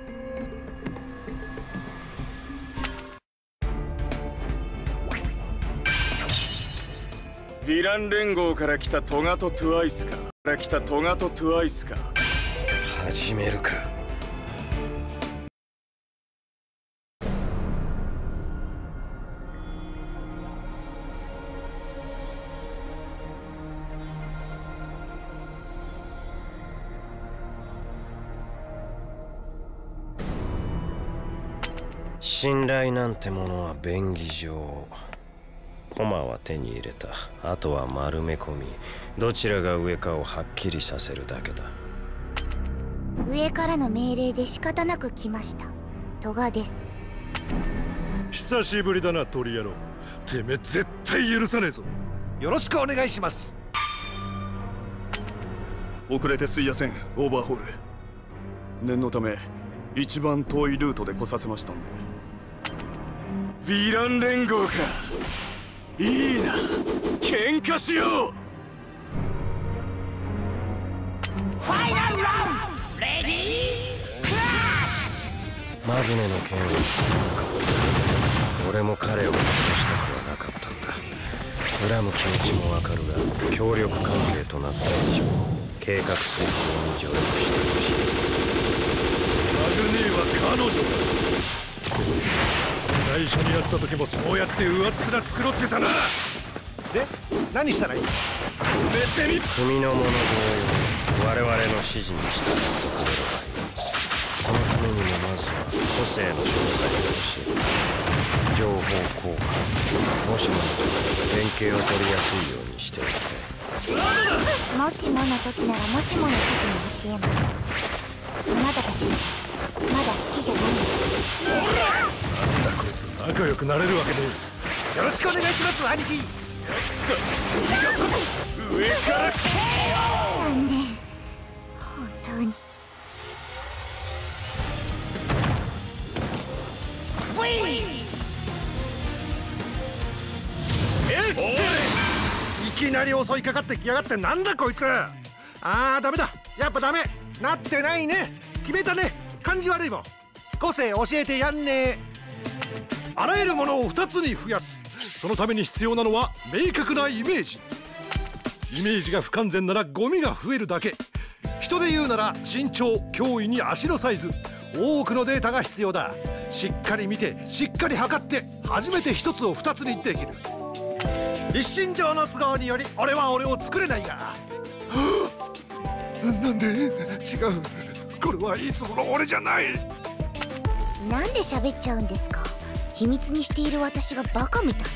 ヴィラン連合から来たトガとトゥワイスか。から来たトガとトゥワイスか。 始めるか。信頼なんてものは便宜上。駒は手に入れた。あとは丸め込み、どちらが上かをはっきりさせるだけだ。 上からの命令で仕方なく来ました。戸賀です。 久しぶりだな鳥野郎。てめえ絶対許さねえぞ。よろしくお願いします。 遅れてすいやせん、オーバーホール。念のため一番遠いルートで来させましたんで。 ヴィラン連合か。いいな、喧嘩しよう。 ファイナルラウンドレディークラッシュ。 マグネの剣を使うか。俺も彼を殺したくはなかったんだ。恨む気持ちもわかるが、協力関係となった以上計画遂行に助力してほしい。 マグネーは彼女だ。最初にやった時もそうやって上っ面繕ってたな。で、何したらいい？埋めてみ。 組の者同様、我々の指示に従ってくれればいい。そのためにもまずは個性の詳細を教える。情報交換、もしもの時連携を取りやすいようにしておきたい。 もしもの時ならもしもの時に教えます。あなたたちまだ好きじゃないの。 なんだこいつ、仲良くなれるわけねえ。よろしくお願いします兄貴。 上から来てよ。 残念、本当に。 いきなり襲いかかってきやがって、なんだこいつ。あーダメだ、やっぱダメ。なってないね。決めたね。感じ悪いもん。個性教えてやんねえ。あらゆるものをふたつに増やす。そのために必要なのは明確なイメージ。イメージが不完全ならゴミが増えるだけ。人で言うなら身長、脅威に足のサイズ、多くのデータが必要だ。しっかり見てしっかり測って初めて一つを二つにできる。一身上の都合により俺は俺を作れないがなんで違う、これはいつもの俺じゃない。 なんで喋っちゃうんですか。秘密にしている私がバカみたいです。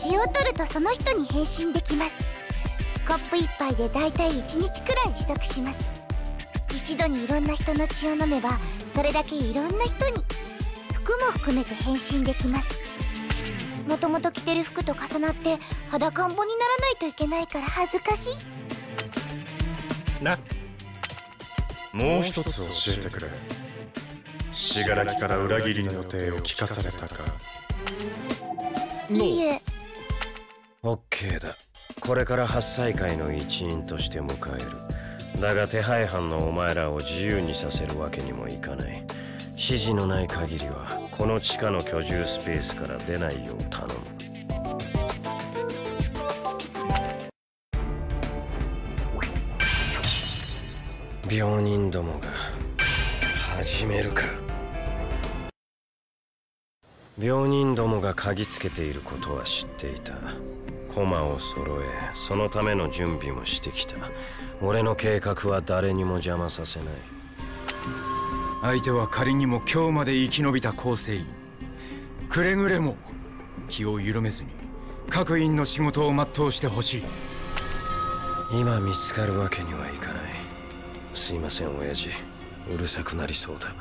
血を取るとその人に変身できます。コップ一杯でだいたいいちにちくらい持続します。一度にいろんな人の血を飲めばそれだけいろんな人に、服も含めて変身できます。もともと着てる服と重なって裸んぼにならないといけないから恥ずかしいな。 もう一つ教えてくれ。死柄木から裏切りの予定を聞かされたか。 いいえ。 オッケーだ。これから八歳会の一員として迎える。だが手配犯のお前らを自由にさせるわけにもいかない。指示のない限りはこの地下の居住スペースから出ないよう頼む。病人どもが始めるか。病人どもが嗅ぎつけていることは知っていた。駒を揃え、そのための準備もしてきた。俺の計画は誰にも邪魔させない。 相手は仮にも今日まで生き延びた構成員。くれぐれも気を緩めずに各員の仕事を全うしてほしい。 今見つかるわけにはいかない。すいません親父、うるさくなりそうだ。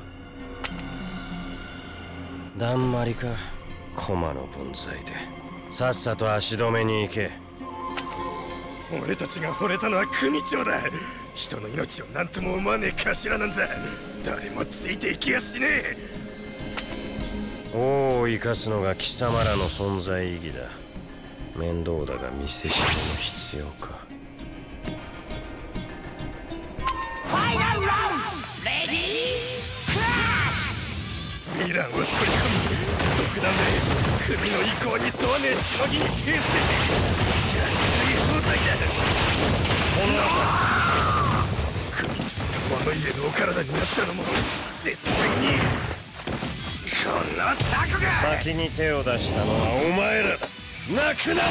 だんまりか、駒の分際で。さっさと足止めに行け。 俺たちが惚れたのは組長だ。人の命を何とも思わねえ頭なんざ誰もついていきやしねえ。 王を生かすのが貴様らの存在意義だ。面倒だが見せしめも必要か。 ファイナルラウンドレディークラッシュ。ヴィランを取り込み独断で組の意向に沿わねえしのぎに手をつけてやりたい放題だ。こんな組長が物家のお体になったのも絶対にこのタコが。 先に手を出したのはお前らだ。なくなれ。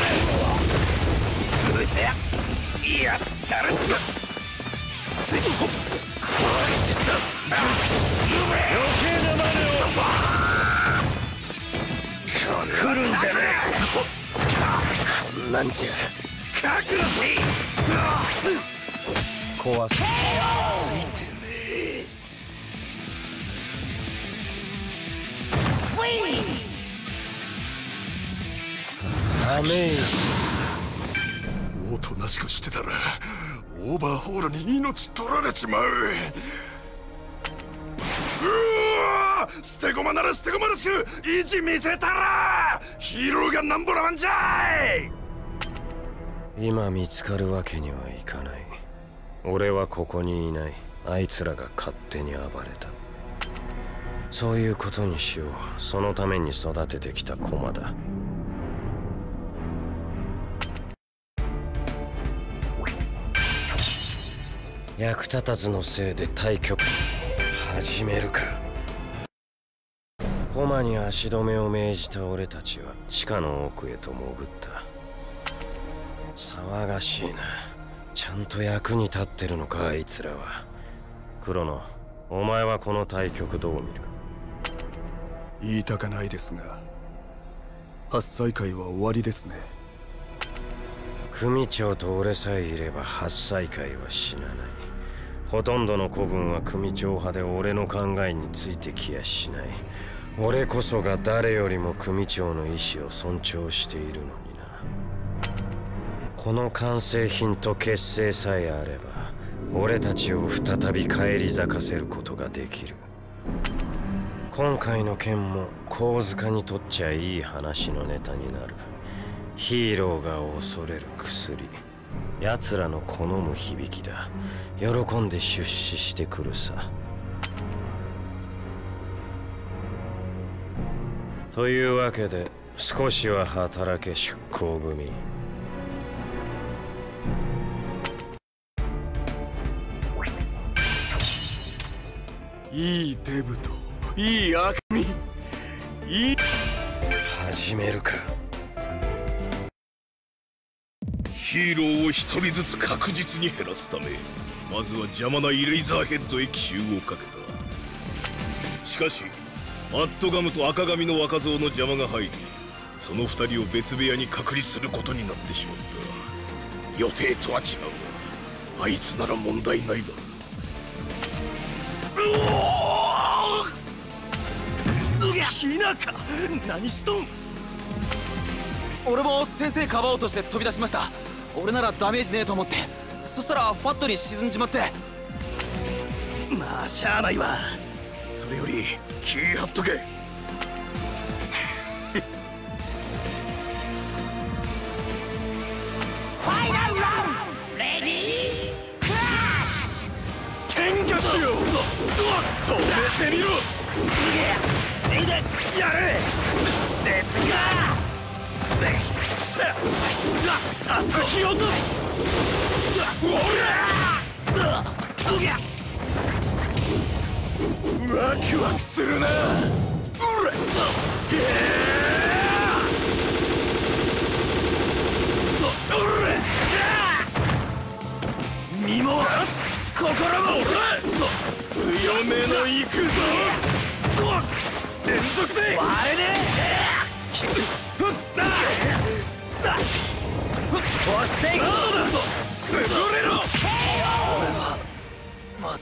いやったるつい壊してた。 余計なまねを来るんじゃねえ。こんなんじゃ覚悟せい。 壊す。 ついてねえ。 アメイズ。 おとなしくしてたらオーバーホールに命取られちまう。うわー、捨て駒なら捨て駒のしゅ意地見せたらヒーローがなんぼらわんじゃい。 今見つかるわけにはいかない。俺はここにいない。あいつらが勝手に暴れた。そういうことにしよう。そのために育ててきた駒だ。役立たずのせいで対局始めるか。駒に足止めを命じた俺たちは地下の奥へと潜った。騒がしいな。ちゃんと役に立ってるのかあいつらは。クロノ、お前はこの対局どう見る？ 言いたかないですが、八斎会は終わりですね。 組長と俺さえいれば八斎会は死なない。ほとんどの子分は組長派で俺の考えについてきやしない。俺こそが誰よりも組長の意志を尊重しているのにな。この完成品と結成さえあれば俺たちを再び返り咲かせることができる。今回の件も神塚にとっちゃいい話のネタになる。ヒーローが恐れる薬、奴らの好む響きだ。喜んで出資してくるさ。というわけで少しは働け出向組。 いいデブといい悪味、いい始めるか。 ヒーローを一人ずつ確実に減らすため、まずは邪魔なイレイザーヘッドへ奇襲をかけた。しかしマッドガムと赤髪の若造の邪魔が入り、その二人を別部屋に隔離することになってしまった。予定とは違うが、あいつなら問題ないだろう。 ヒナか、何しとん。 俺も先生かばおうとして飛び出しました。俺ならダメージねえと思って。そしたらファットに沈んじまって。 まあしゃあないわ。それより気張っとけ。 ファイナルラウンド、レディークラッシュ。 喧嘩しよう。止めてみろ。やれ絶が叩き落とす。おらワクワクするな。うら身も心も強めの行くぞ。連続で割れねえ。押していこう。潰れろ。俺はまた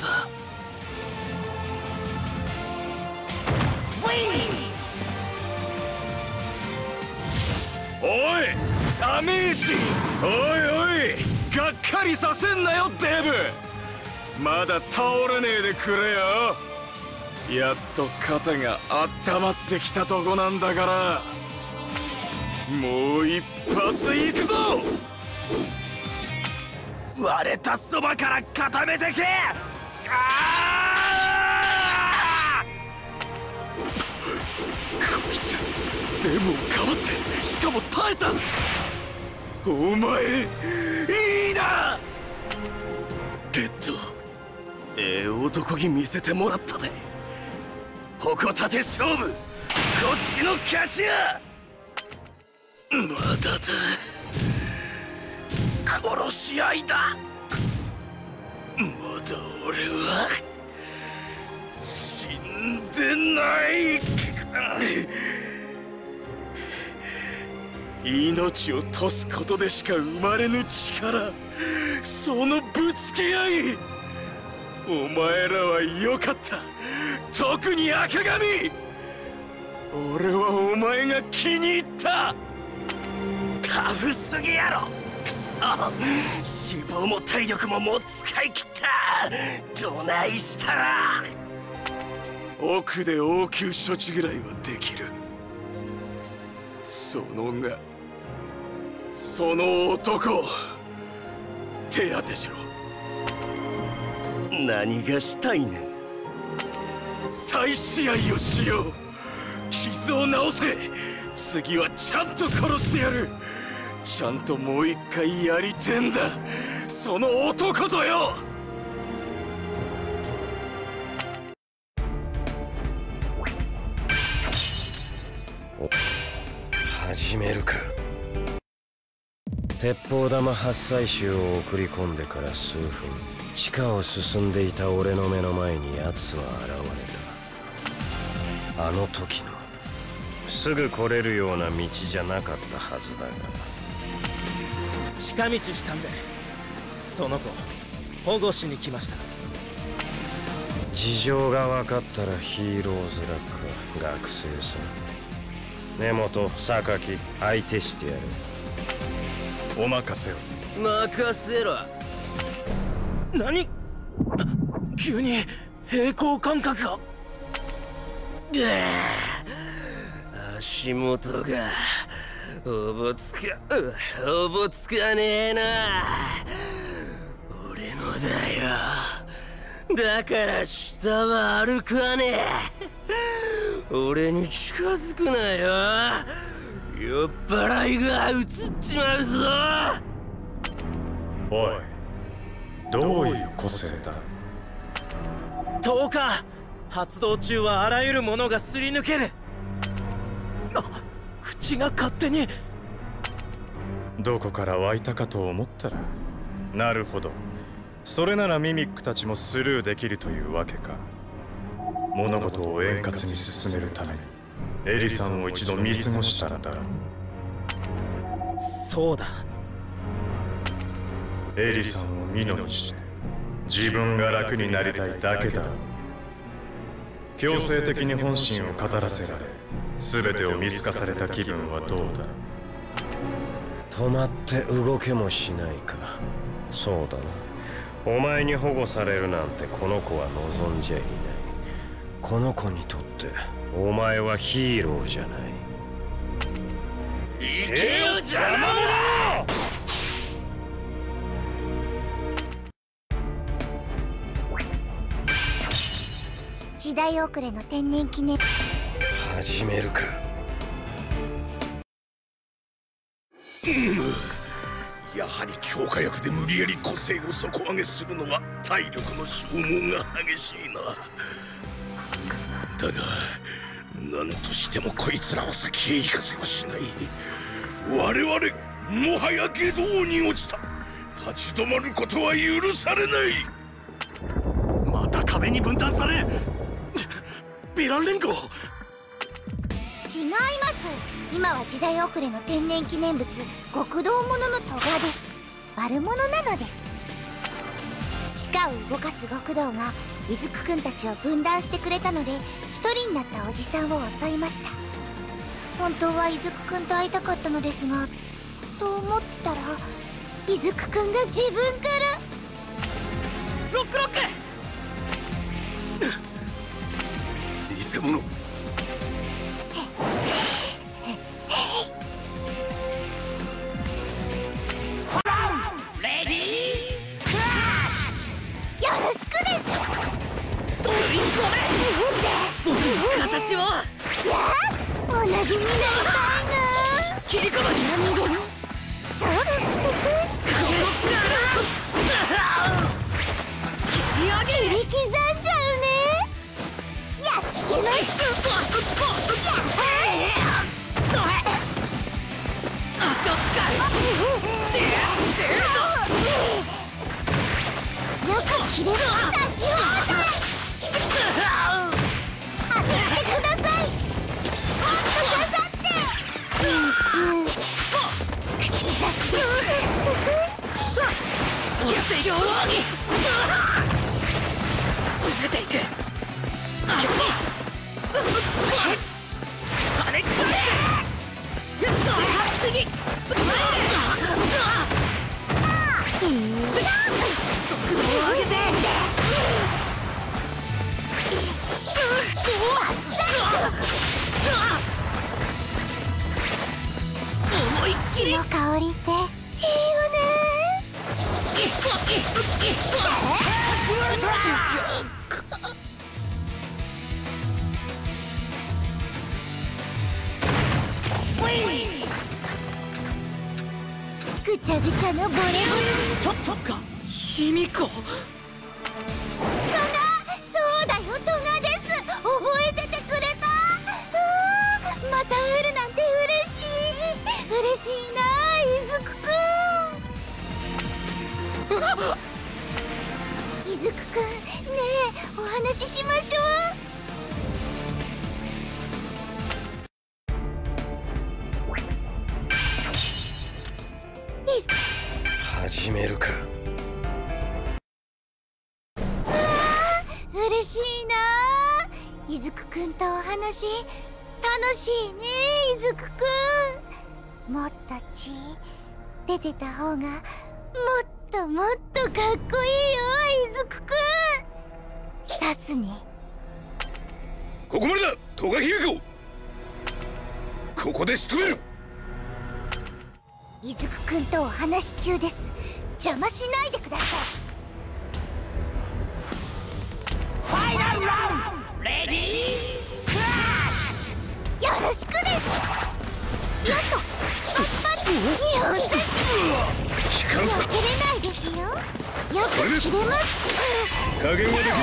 おいダメージ。おいおいがっかりさせんなよデブ。まだ倒れねえでくれよ。やっと肩が温まってきたとこなんだから、もう一発いくぞ。割れたそばから固めてけ。あーこいつデブをかばってしかも耐えた。お前いいなレッド。ええ男気見せてもらったで。矛立て勝負、こっちの勝ちや。まだだ、殺し合いだ。まだ俺は死んでない。命を賭すことでしか生まれぬ力、そのぶつけ合い。お前らは良かった、特に赤髪。俺はお前が気に入った。タフすぎやろクソ。 脂肪も体力ももう使い切った。どないしたら奥で応急処置ぐらいはできる。そのがその男手当てしろ。何がしたいねん。再試合をしよう。傷を治せ。次はちゃんと殺してやる。ちゃんともう一回やりてんだ、その男とよ。 始めるか。鉄砲玉発災種を送り込んでから数分、地下を進んでいた俺の目の前に奴は現れた。あの時のすぐ来れるような道じゃなかったはずだが。 近道したんでその子保護しに来ました。 事情が分かったらヒーローズラックは学生さ。根本、榊、相手してやる。 お任せを。 任せろ。何急に平行感覚が。 足元がおぼつかおぼつかねえな。俺のだよ。だから下は歩かねえ。俺に近づくなよ。酔っ払いが映っちまうぞ。 おい、どういう個性だ。 とおか発動中はあらゆるものがすり抜ける。あ、口が勝手に。 どこから湧いたかと思ったら。なるほど、それならミミックたちもスルーできるというわけか。物事を円滑に進めるためにエリさんを一度見過ごしたんだろう。 そうだ。 エリさんを見のにして自分が楽になりたいだけだろう。強制的に本心を語らせられ全てを見透かされた気分はどうだ。 止まって動けもしないか。そうだな。お前に保護されるなんてこの子は望んじゃいない。この子にとってお前はヒーローじゃない。 行けよ邪魔者！ 時代遅れの天然記念。 始めるか。 やはり強化薬で無理やり個性を底上げするのは体力の消耗が激しいな。だが何としてもこいつらを先へ行かせはしない。我々もはや下道に落ちた。立ち止まることは許されない。 また壁に分断され。ヴィラン連合。 違います。今は時代遅れの天然記念物極道もののトガです。悪者なのです。地下を動かす極道が伊豆くんたちを分断してくれたので一人になったおじさんを襲いました。本当は伊豆くんと会いたかったのですが、と思ったら伊豆くんが自分からロックロック。 偽物。 レディークラッシュ。よろしくです。 ドリンコメ僕の形を。 やあ、同じになりたいな。 切り込む。 何でもそう切り刻んじゃうね。やっつけます。 足を使う。 よく切れる。差し放題。当ててください。もっと刺さって。チューチュー。串刺しで。 やっていく。連れていく。あっ。あれくれ。やっと。次。 ええ思いっきりの香りっていいよね。ぐちゃぐちゃのボレボレ。 ちょっとか卑弥呼。トガ、そうだよ、トガです。覚えててくれた。うわ、また会えるなんて嬉しい。嬉しいな、イズクくん。イズクくん、ねえ、お話ししましょう。 始めるか。 嬉しいな、イズクくんとお話楽しいね。イズクくん、もっと血出てた方がもっともっとかっこいいよ。イズクくん、さすね。 ここまでだ、トガヒメコ。ここで仕留める。 イズクくんとお話中です。邪魔しないでください。 ファイナルラウンドレディークラッシュ。 よろしくです。なんとスパスパッにほん差し。避けれないですよ。よく切れます。 加減はできね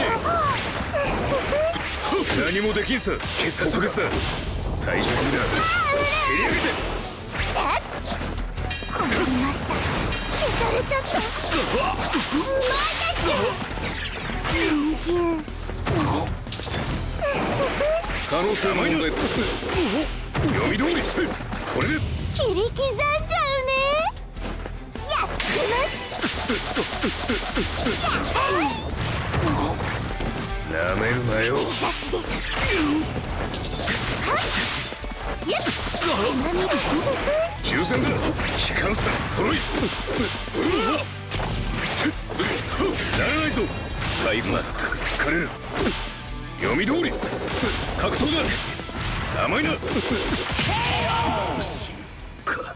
え。何もできんさ。決殺特別だ。大丈夫だ。蹴り上げて。 困りました。消されちゃった。うまいです。全然可能性の問題だ。読み通りしてこれで切り刻んじゃうね。やっつけます。 なめるなよ。 差しです。はっ、やっ、ちなみに抽選だ。機関車トロイ。ならないぞ。タイムまったく疲れる。読み通り格闘だ。甘いな。進化。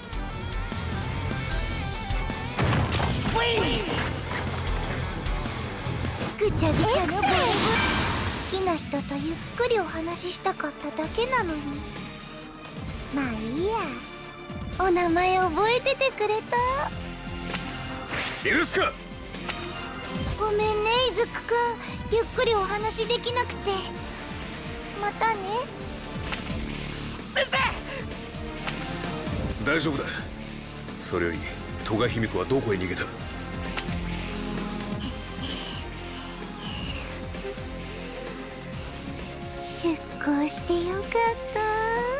ぐちゃぐちゃのボール。好きな人とゆっくりお話ししたかっただけなのに。まあいいや。お名前覚えててくれた。 許すか。 ごめんね、イズクくん。ゆっくりお話できなくて。またね。 先生。 大丈夫だ。それよりトガヒミコはどこへ逃げた。 出航してよかった。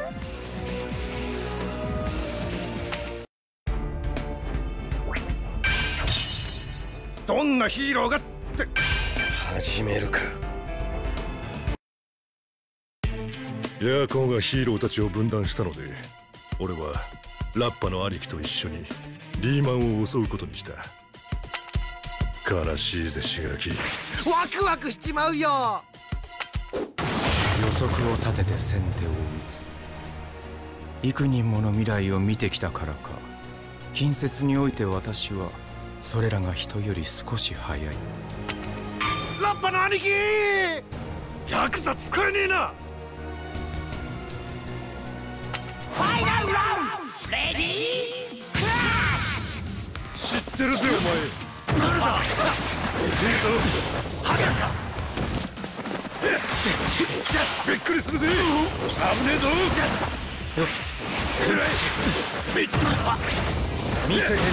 どんなヒーローがって始めるか。 ヤーコンがヒーローたちを分断したので、俺はラッパの兄貴と一緒にリーマンを襲うことにした。悲しいぜ死柄木。 ワクワクしちまうよ。 予測を立てて先手を打つ。幾人もの未来を見てきたからか、近接において私はそれらが人より少し早い。 ラッパの兄貴、ヤクザ使えねえな。 ファイナルラウンドレディークラッシュ。 知ってるぜお前。 誰だ。 いいぞ。 はやか。 びっくりするぜ。危ねえぞ。 くらえ。 見せてみよ。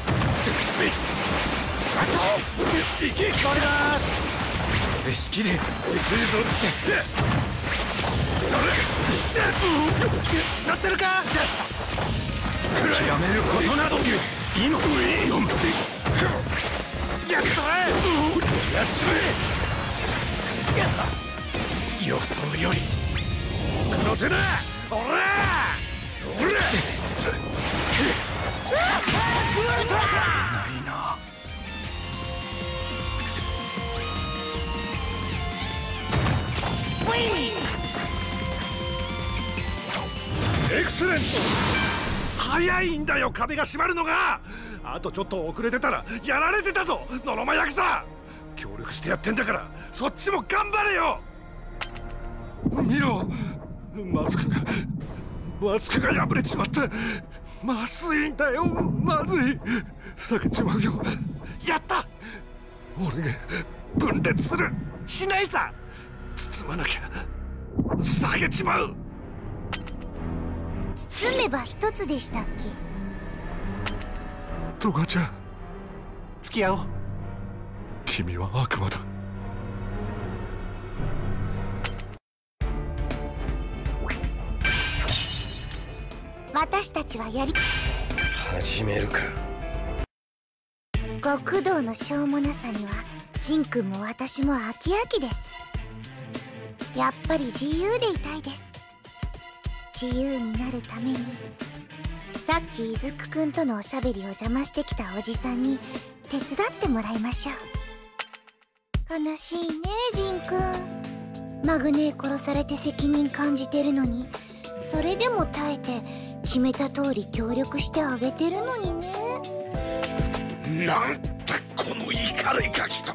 行け。決まります。 べしきで。 いいぞ。 それ。なってるか。 やめることなど今の読む。 やっとえ。やっちまえ。 予想よりこの手だ。おらおら。 ないな。 ブエクセレント。早いんだよ壁が閉まるのが。あとちょっと遅れてたらやられてたぞノロマヤクザ。協力してやってんだからそっちも頑張れよ。見ろ、マスクがマスクが破れちまった。まずいんだよ、まずい。避けちまうよ。やった。俺が分裂するしないさ。包まなきゃ避けちまう。 包めば一つでしたっけ。 トガちゃん付き合おう。君は悪魔だ。 私たちはやり始めるか。 極道のしょうもなさにはジンくんも私も飽き飽きです。やっぱり自由でいたいです。自由になるためにさっき伊豆くんとのおしゃべりを邪魔してきたおじさんに手伝ってもらいましょう。悲しいねジンくん。マグネー殺されて責任感じてるのにそれでも耐えて決めた通り協力してあげてるのにね。 なんてこの怒りガキども。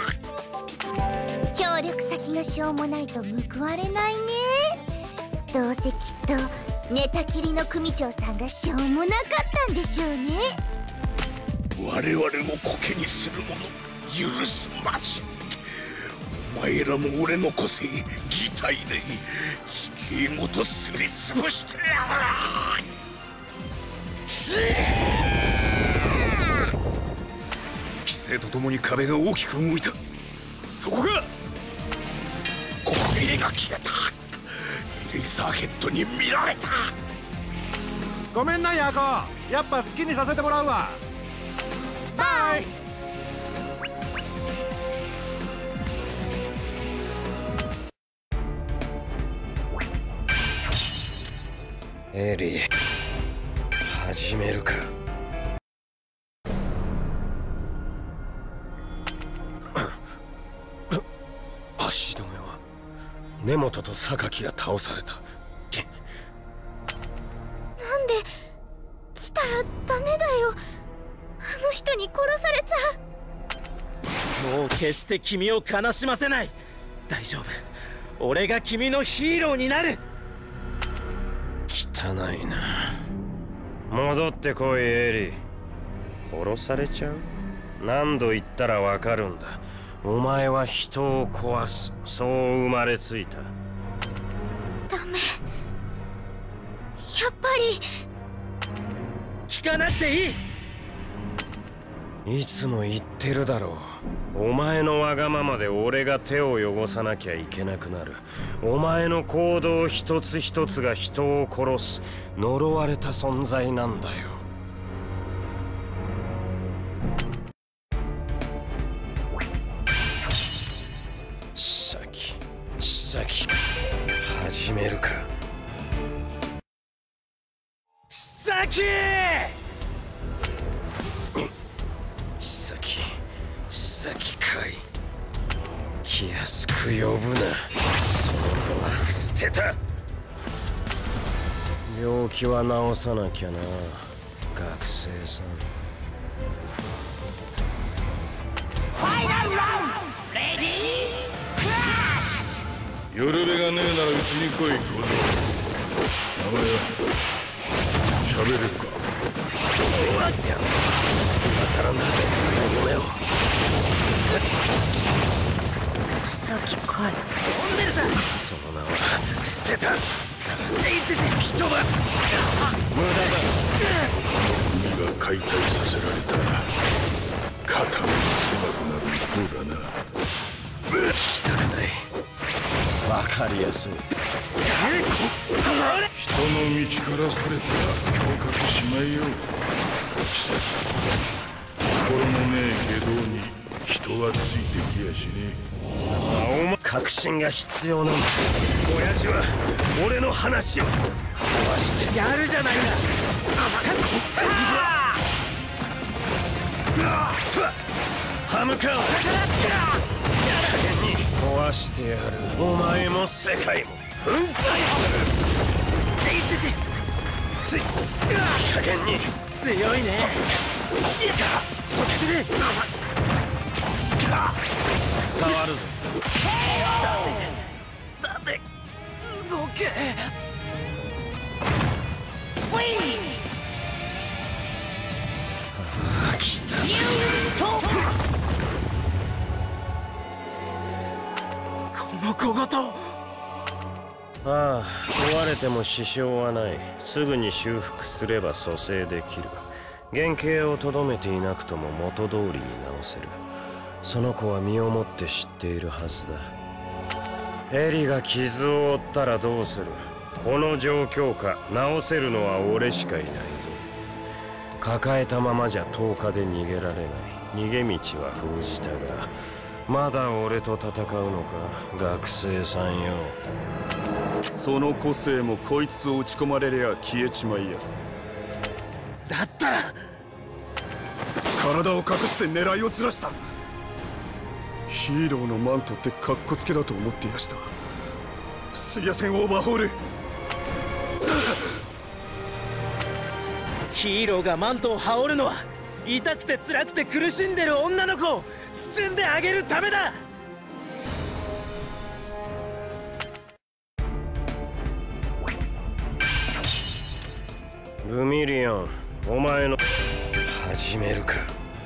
協力先がしょうもないと報われないね。どうせきっと寝たきりの組長さんがしょうもなかったんでしょうね。 我々をコケにする者許すまじ。お前らも俺の個性擬態で地形ごとすりつぶしてやる。 規制とともに壁が大きく動いた。そこが個性が消えた。エレイザーヘッドに見られた。 ごめんなヤコ、やっぱ好きにさせてもらうわ。バイ。 エリー始めるか。足止めは根本と榊が倒された。 なんで来たらダメだよ。あの人に殺されちゃう。もう決して君を悲しませない。大丈夫、俺が君のヒーローになる。 汚いな。戻ってこいエリー。殺されちゃう？何度言ったらわかるんだ。お前は人を壊す、そう生まれついた。 ダメ。やっぱり聞かなくていい。いつも言ってるだろう。お前のわがままで俺が手を汚さなきゃいけなくなる。お前の行動一つ一つが人を殺す呪われた存在なんだよ。先始めるか。 先先先かい。気安く呼ぶな。その名は捨てた。病気は治さなきゃな、学生さん。 ファイナルラウンドレディー。 よるべがねえならうちに来い、小僧。名前は喋れるか。 いや、今さらなぜ夢を。 先かい。 トンネルさん、 その名は捨てた。 吹き飛ばす。 無駄だ。 海が解体させられたら肩身が狭くなる一方だな。 聞きたくない。わかりやすい。 人の道からそれたら驚覚しまいよ。奇跡。心のねえ下道に人はついてきやしねえ。お前確信が必要なんだ。親父は俺の話を壊してやるじゃないか。 ハムカー加減に壊してやる。お前も世界も粉砕する。いててつい加減に強いね。いやそっちで触るぞ。 だってだって動け。ウィー来た。 この小言。 ああ、壊れても支障はない。すぐに修復すれば蘇生できる。原型をとどめていなくとも元通りに直せる。その子は身をもって知っているはずだ。エリが傷を負ったらどうする。この状況下、直せるのは俺しかいないぞ。抱えたままじゃとおかで逃げられない。逃げ道は封じたが、まだ俺と戦うのか、学生さんよ。 その個性もこいつを打ち込まれりゃ消えちまいやす。 だったら体を隠して狙いをずらした。ヒーローのマントってカッコつけだと思っていやした。水野戦オーバーホール。 ヒーローがマントを羽織るのは痛くて辛くて苦しんでる女の子を包んであげるためだ。 ルミリオン、お前の始めるか。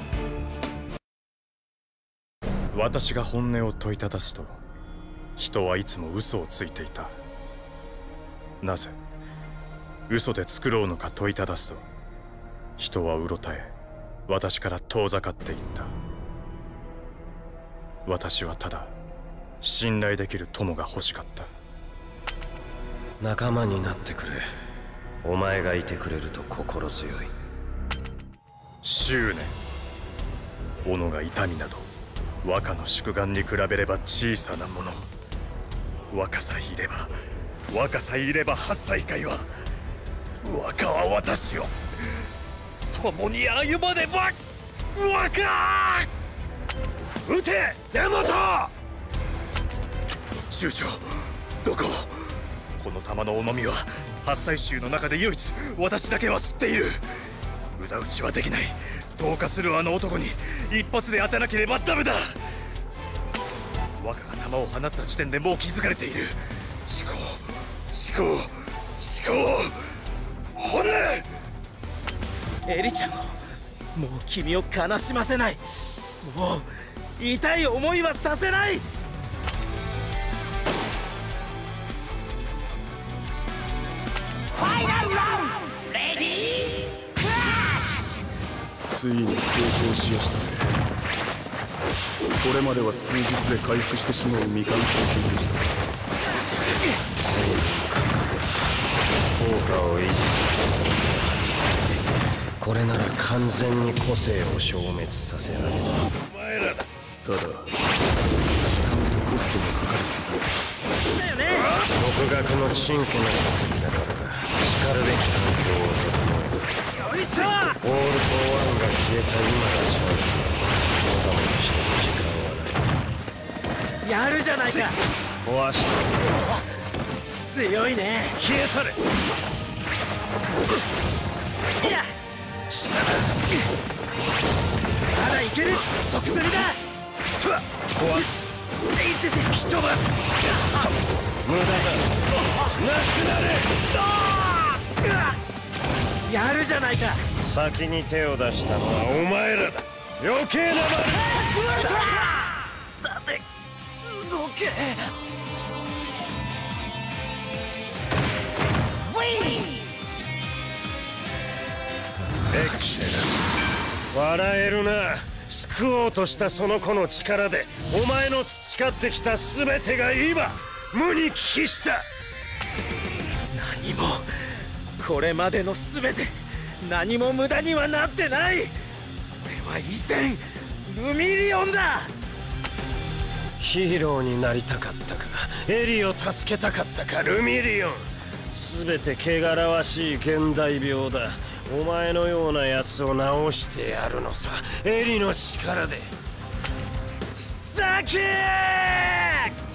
私が本音を問いただすと、人はいつも嘘をついていた。なぜ嘘で作ろうのか問いただすと、人はうろたえ私から遠ざかっていった。私はただ信頼できる友が欲しかった。 仲間になってくれ。お前がいてくれると心強い。 執念、斧が痛みなど和歌の宿願に比べれば小さなもの。若さいれば若さいれば八歳会は、若は私を共に歩まねば。若撃て根本。中将どこ。この弾の重みは八歳衆の中で唯一私だけは知っている。無駄撃ちはできない。同化するあの男に一発で当てなければダメだ。若が弾を放った時点でもう気づかれている。思考思考思考本音。 エリちゃんをもう君を悲しませない。もう痛い思いはさせない。 ファイナルラウンドレディークラッシュ。 ついに成功しやしたね。これまでは数日で回復してしまう未完成品でした。 効果を維持。これなら完全に個性を消滅させられる。 お前らだ。 ただ時間とコストがかかりすぎる。 だよね。 独学の真剣な設備だからだ。しかるべき環境を整える。 よいしょ。オールフォーワンが消えた今がチャンスだ。我慢してる時間はない。 やるじゃないか。 壊して強いね。 消え去れ。 いや下だ。まだいける。即すりだ。 壊す。 いてて吹き飛ばす。 無駄だ。なくなれ。 やるじゃないか。 先に手を出したのはお前らだ。余計なまね。 だって動け。 エクセラン。笑えるな。救おうとしたその子の力でお前の培ってきた全てが今無に帰した。 何もこれまでの全て何も無駄にはなってない。俺は以前ルミリオンだ。 ヒーローになりたかったか。エリを助けたかったか。ルミリオン。全て汚らわしい現代病だ。お前のようなやつを治してやるのさ。エリの力で。 サキー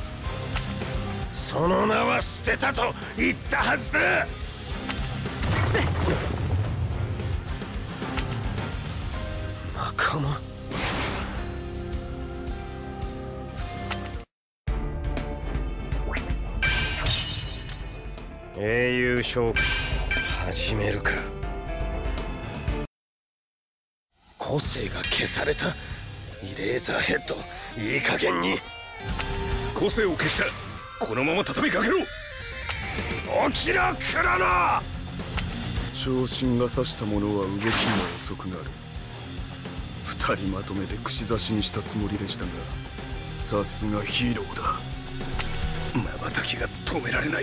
その名は捨てたと言ったはずだ。仲間。英雄勝負始めるか。個性が消された。イレーザーヘッド、いい加減に。 個性を消した。このまま畳みかけろ。 起きろクロノ。 長身が刺した者は動きが遅くなる。二人まとめて串刺しにしたつもりでしたが、さすがヒーローだ。 瞬きが止められない。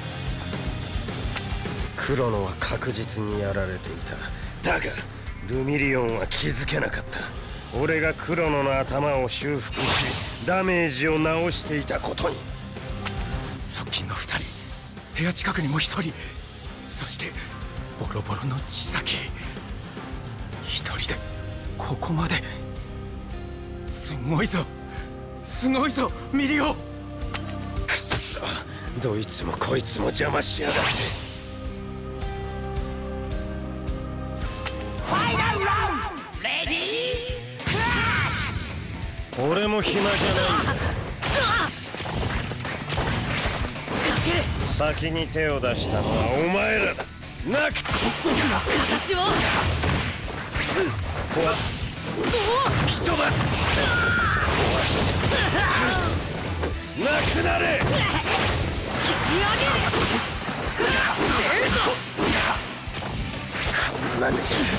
クロノは確実にやられていた。だがルミリオンは気づけなかった。俺がクロノの頭を修復しダメージを直していたことに。 側近の二人、部屋近くにも一人、そしてボロボロの血先。一人でここまで。すごいぞ、すごいぞミリオ。 くっそ、どいつもこいつも邪魔しやがって。 ファイナルラウンドレディークラッシュ。 俺も暇じゃないんだ。先に手を出したのはお前らだ。なく私を壊す、吹き飛ばす、壊してなくなれ。 切り上げる。 こんなんじゃ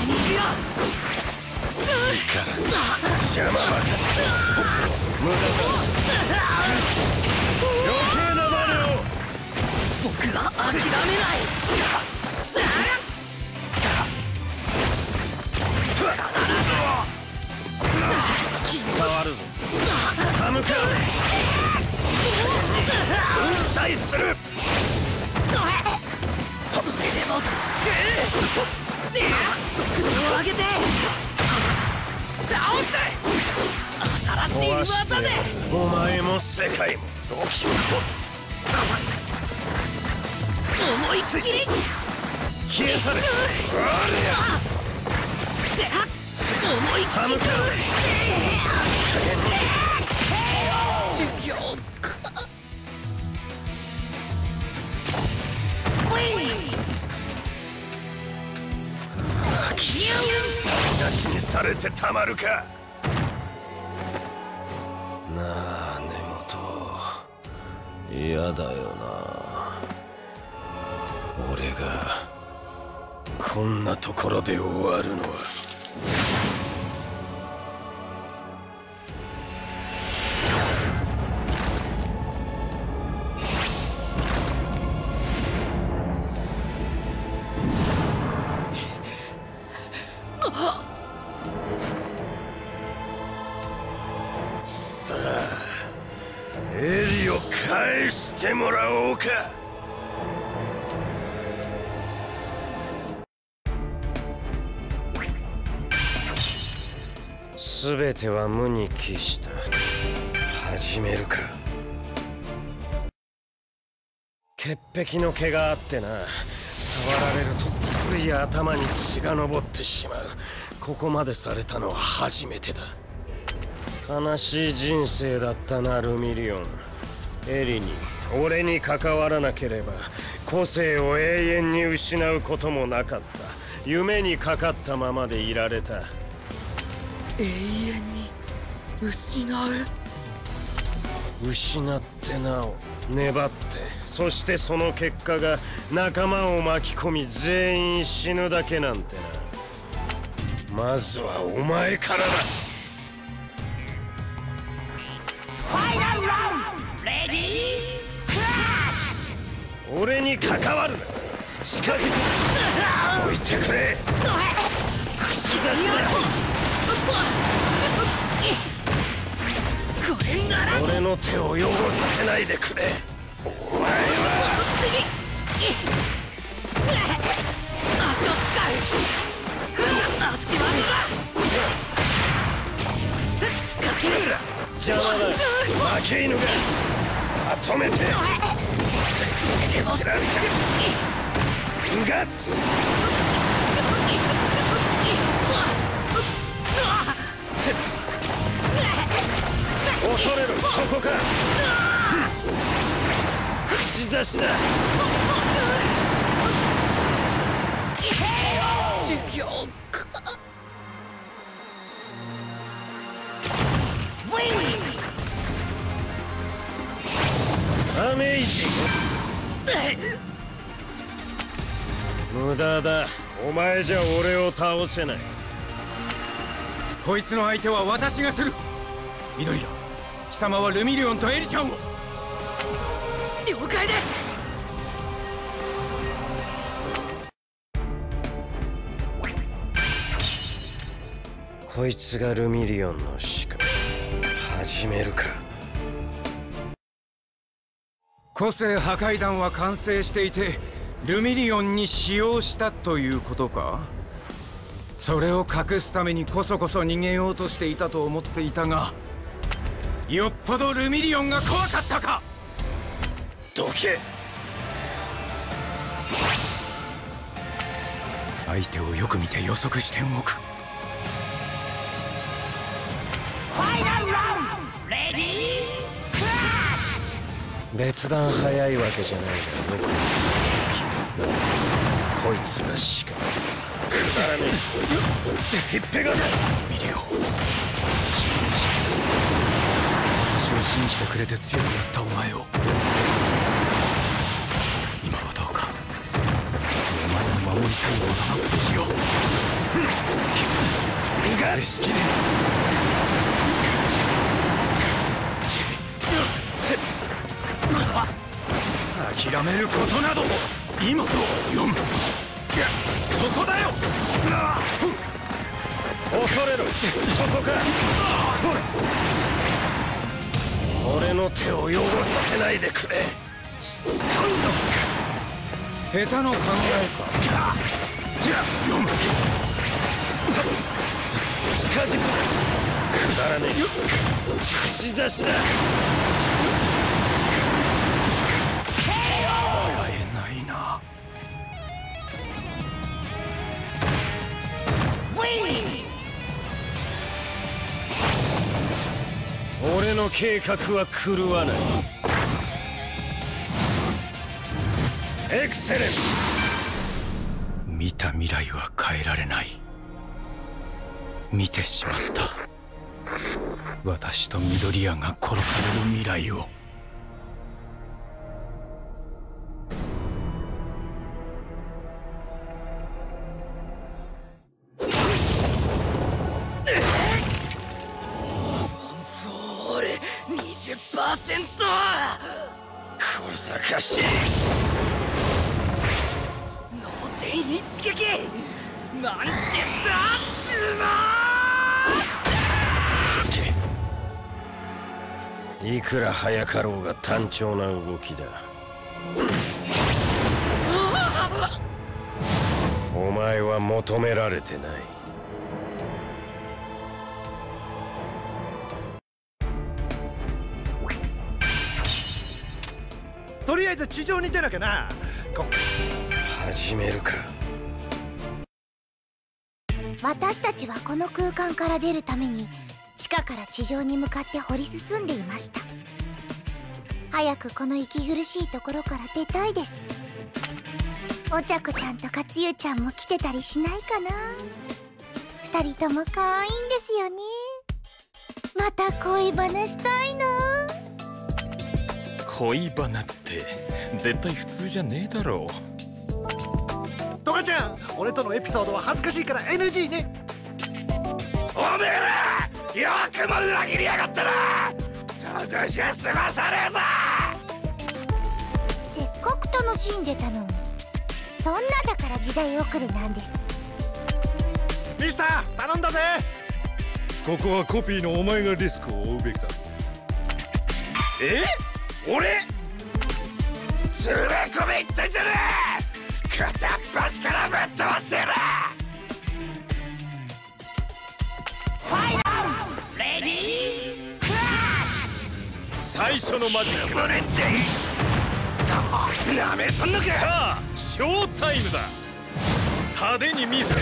いいから邪魔ばかり。無駄だ。余計なまねを。 僕は諦めない。 触るぞ。歯向かう。粉砕する。 それでも速度を上げて倒せ。新しい技でお前も世界も動きを思いっきり消え去れ。 思いっきり修行か。 なしにされてたまるか。なあ根元、嫌だよな。俺がこんなところで終わるのは。さあエリを返してもらおうか。すべては無に帰した。始めるか。潔癖の毛があってな、触られるとつい頭に血が上ってしまう。ここまでされたのは初めてだ。悲しい人生だったなルミリオン。エリに俺に関わらなければ個性を永遠に失うこともなかった。夢にかかったままでいられた。 永遠に失う。 失ってなお粘って、そしてその結果が仲間を巻き込み全員死ぬだけなんてな。まずはお前からだ。 ファイナルラウンドレディークラッシュ。 俺に関わるな。近づく。どいてくれ。口出しだ。 これなら俺の手を汚させないでくれ。お前は足を使う。足割りだ。 邪魔だ。負け犬がまとめて。 ちらすかガツ恐れろそこか口差しだ修行かアメイジング無駄だお前じゃ俺を倒せない。 こいつの相手は私がする。緑谷、貴様はルミリオンとエリちゃんを。 了解です。 こいつがルミリオンの仕組み。始めるか。 個性破壊弾は完成していてルミリオンに使用したということか。それを隠すためにこそこそ逃げようとしていたと思っていたが、よっぽどルミリオンが怖かったか。 どけ。 相手をよく見て予測して動く。 ファイナルラウンドレディークラッシュ。 別段早いわけじゃないがよくこいつがしかくだらねえ。ひっぺがミリオ、私を信じてくれて強くなったお前を今はどうかお前を守りたいものの無事をガしきれ諦めることなど今と読む。そこだよ。 恐れろそこか。俺の手を汚させないでくれ。しつこいぞ。 下手の考えか。じゃ読む。 近づくくだらねえ。口差しだ。 笑えないな。 俺の計画は狂わない。エクセレンス。 見た未来は変えられない。見てしまった。私と緑谷が殺される未来を。 にじゅっパーセント小賢しい。 脳天一撃マンチェスタースマーシ！いくら早かろうが単調な動きだ。お前は求められてない。 とりあえず地上に出なきゃな。 始めるか。 私たちはこの空間から出るために地下から地上に向かって掘り進んでいました。早くこの息苦しいところから出たいです。お茶子ちゃんとかつゆちゃんも来てたりしないかな。二人とも可愛いんですよね。また恋バナしたいな。 恋バナって絶対普通じゃねえだろう。トガちゃん、俺とのエピソードは恥ずかしいから エヌジー ね。 おめえらよくも裏切りやがったな。ただじゃ済まさねえぞ。 せっかく楽しんでたのに。そんなだから時代遅れなんです。 ミスター頼んだぜ。 ここはコピーのお前がリスクを負うべきだ。 え？俺？詰め込めってんじゃねえ。片っ端からぶっ飛ばしてやる。 ファイナルレディークラッシュ。 最初のマジックブレッディ。 なめとんのか。さあショータイムだ。派手に見せろ。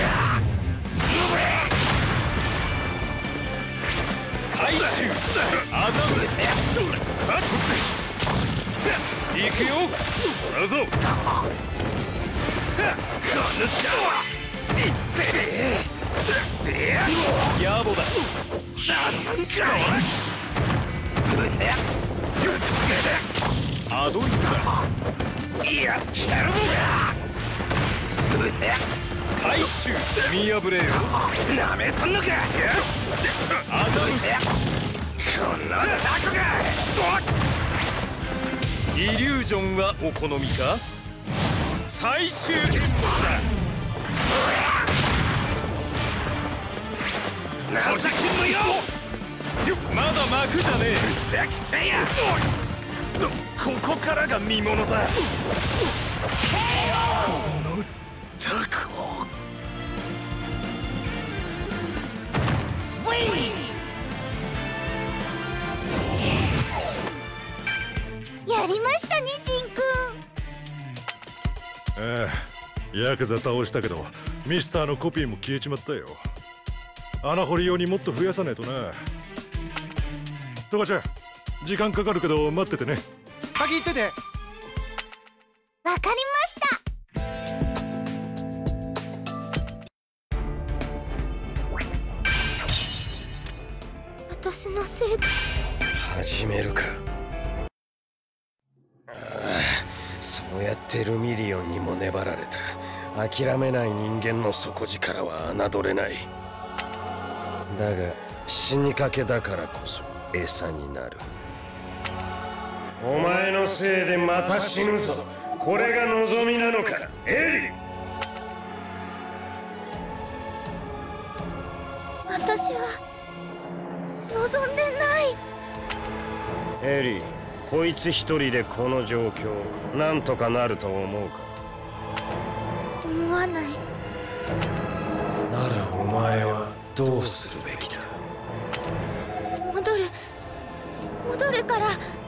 回収あざむ行くよ。だぞ野暮だ。ささんかアドリブだ。いや来たるぞ。回収見破れよ。なめとんのか。あざむこんなタコが。イリュージョンはお好みか。最終演目だ。情けむよ。まだ幕じゃねえ。くちゃくちゃや。ここからが見ものだ。このタコ。ウィーやりましたね、ジンくん。 ああ、ヤクザ倒したけどミスターのコピーも消えちまったよ。穴掘り用にもっと増やさないとな。トカちゃん、時間かかるけど待っててね。 先行ってて。 わかりました。私のせいで始めるか。ああ、そうやってルミリオンにも粘られた。諦めない人間の底力は侮れない。だが死にかけだからこそ餌になる。お前のせいでまた死ぬぞ。これが望みなのか、エリ。 私は望んでない。 エリ、こいつ一人でこの状況なんとかなると思うか。 思わない。 ならお前はどうするべきだ。 戻る戻るから。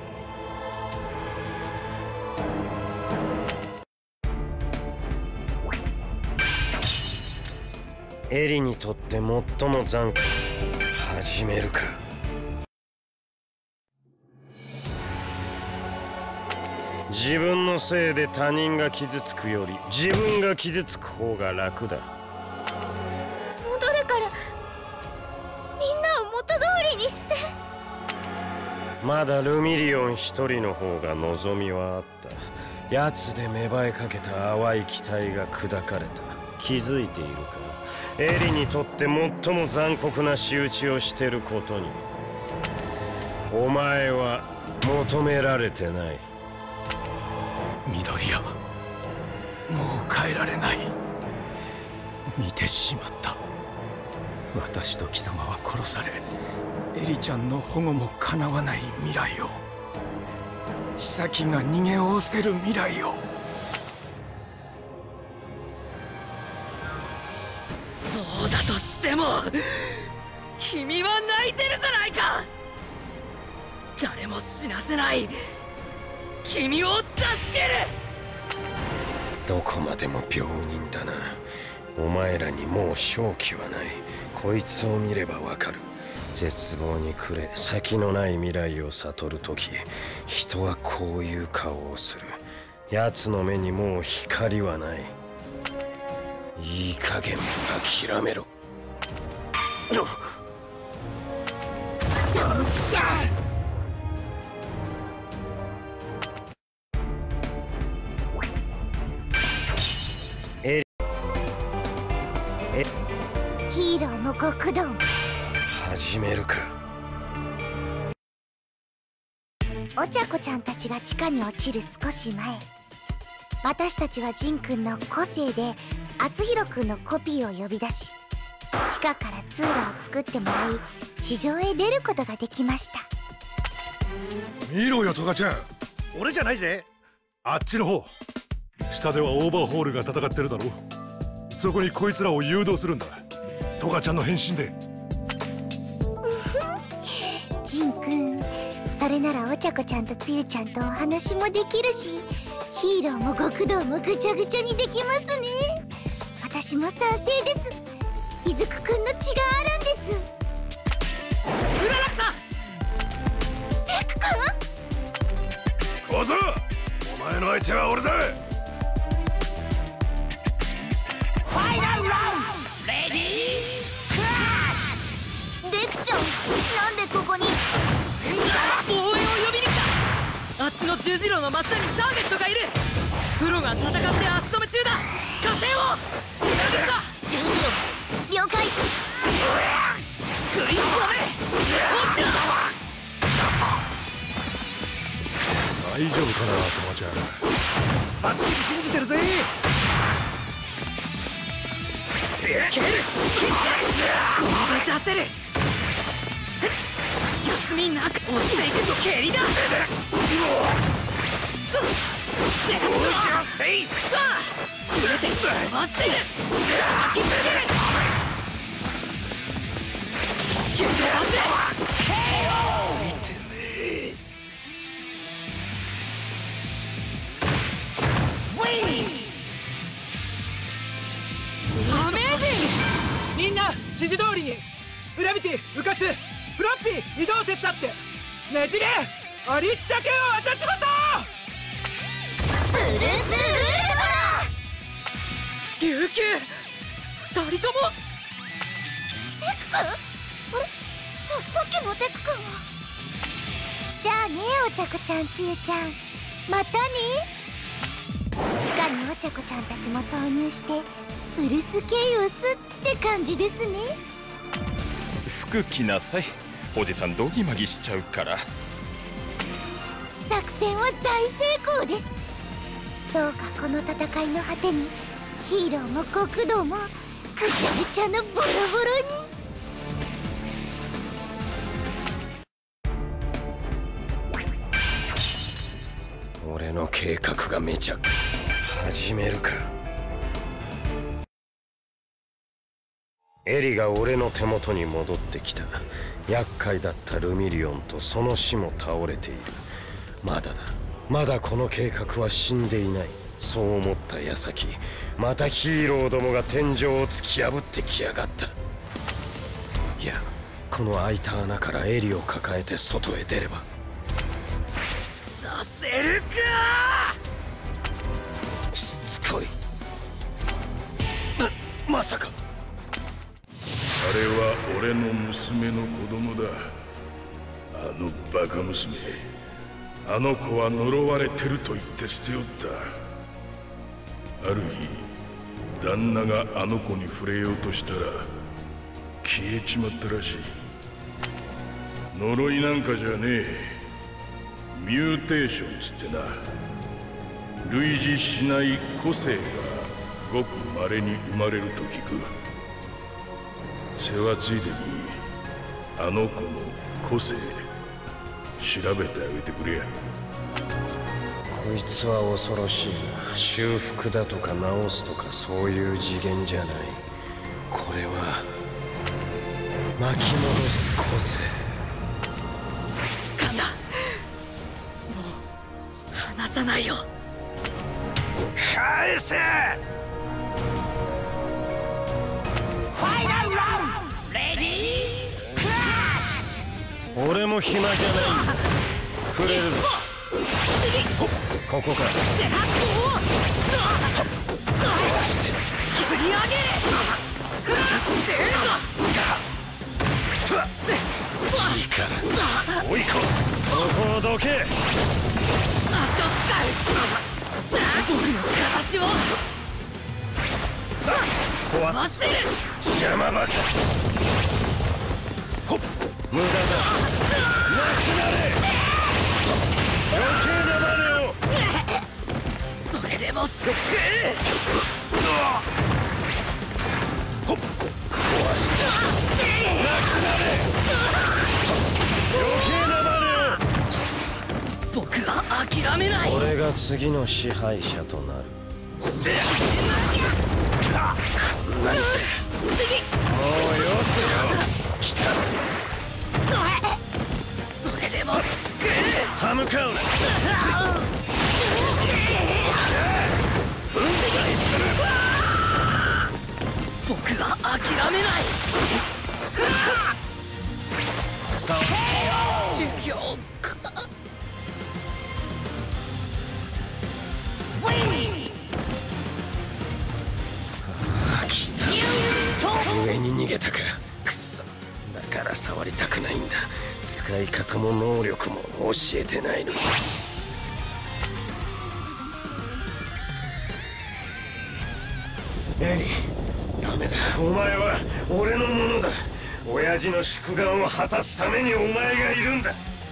エリにとって最も残酷。始めるか。自分のせいで他人が傷つくより自分が傷つく方が楽だ。 戻るからみんなを元通りにして。 まだルミリオン一人の方が望みはあった。奴で芽生えかけた淡い期待が砕かれた。気づいているか。エリにとって最も残酷な仕打ちをしてることにお前は求められてない。 緑谷、もう帰られない。見てしまった。私と貴様は殺され、エリちゃんの保護も叶わない未来を、千咲が逃げおおせる未来を。 そうだとしても君は泣いてるじゃないか。誰も死なせない君を助ける。 どこまでも病人だな。お前らにもう勝機はない。こいつを見ればわかる。絶望に暮れ先のない未来を悟るとき、人はこういう顔をする。奴の目にもう光はない。いい加減諦めろ。ええヒーローも極道も。 始めるか。 お茶子ちゃんたちが地下に落ちる少し前、私たちはジンくんの個性で厚弘くんのコピーを呼び出し、地下から通路を作ってもらい地上へ出ることができました。 見ろよトカちゃん。 俺じゃないぜ。 あっちの方。下ではオーバーホールが戦ってるだろ。そこにこいつらを誘導するんだ。トカちゃんの変身で。 ジンくん、さそれならお茶子ちゃんとつゆちゃんとお話もできるし、ヒーローも極道もぐちゃぐちゃにできますね。私も賛成です。いずくくんの血があるんです。 うららくさん、 テクくん。 小僧、お前の相手は俺だ。 ファイナルラウンド、レディークラッシュ。 デクちゃん、なんでここに？ 応援を呼びに来た。あっちの十字路の真下にターゲットがいる。プロが戦って足止め中だ。加勢を。 十字路、了解。 グイッ込め。落ちろ。 大丈夫かな、友ちゃん。 バッチリ信じてるぜ。 蹴る。これで出せる。休みなく押していくと蹴りだ。連れて飛ばせる。焚きつける。蹴飛ばせ。ケーオー。てめえ。ウィン。 アメージング。みんな指示通りにグラビティ浮かす。フラッピー移動手伝ってねじれありったけは私ごと。 ブルースウルトラ琉球二人とも。 テクくん？あれ？じゃあさっきのテクくんは？じゃあね、お茶子ちゃん、つゆちゃん、またね。地下にお茶子ちゃんたちも投入してフルスケイオスって感じですね。 服着なさい。おじさんドギマギしちゃうから。 作戦は大成功です。どうかこの戦いの果てにヒーローも極道もぐちゃぐちゃのボロボロに。俺の計画がめちゃく始めるか。エリが俺の手元に戻ってきた。厄介だったルミリオンとその死も倒れている。まだだ、まだこの計画は死んでいない。そう思った矢先、またヒーローどもが天井を突き破ってきやがった。いや、この開いた穴からエリを抱えて外へ出れば。 させるか。 しつこい。ま、まさか。 あれは俺の娘の子供だ。あのバカ娘。あの子は呪われてると言って捨ておった。ある日、旦那があの子に触れようとしたら消えちまったらしい。呪いなんかじゃねえ。ミューテーションつってな。類似しない個性がごく稀に生まれると聞く。世話ついでにあの子の個性調べてあげてくれや。 こいつは恐ろしいな。修復だとか直すとかそういう次元じゃない。これは巻き戻す個性。 掴んだ。もう離さないよ。 返せ。ファイナルラウンド、レディークラッシュ。俺も暇じゃないんだ。触れるぞ。ここか。 切り上げる。 いいから追い込む。そこをどけ。 足を使う。僕の形を壊す。邪魔ばか。ほっ、無駄だ。なくなれ。余計な真似を。 それでも救う。 ほっ、壊した。なくなれ。余計な真似を。 僕は諦めない。 俺が次の支配者となる。せや。こんなんじゃもうよせよ。来た。 それでも救う。 歯向かうな。 僕は諦めない。修行か。 上に逃げたか。くそ、だから触りたくないんだ。使い方も能力も教えてないのに。エリ、ダメだ。お前は俺のものだ。親父の宿願を果たすためにお前がいるんだ。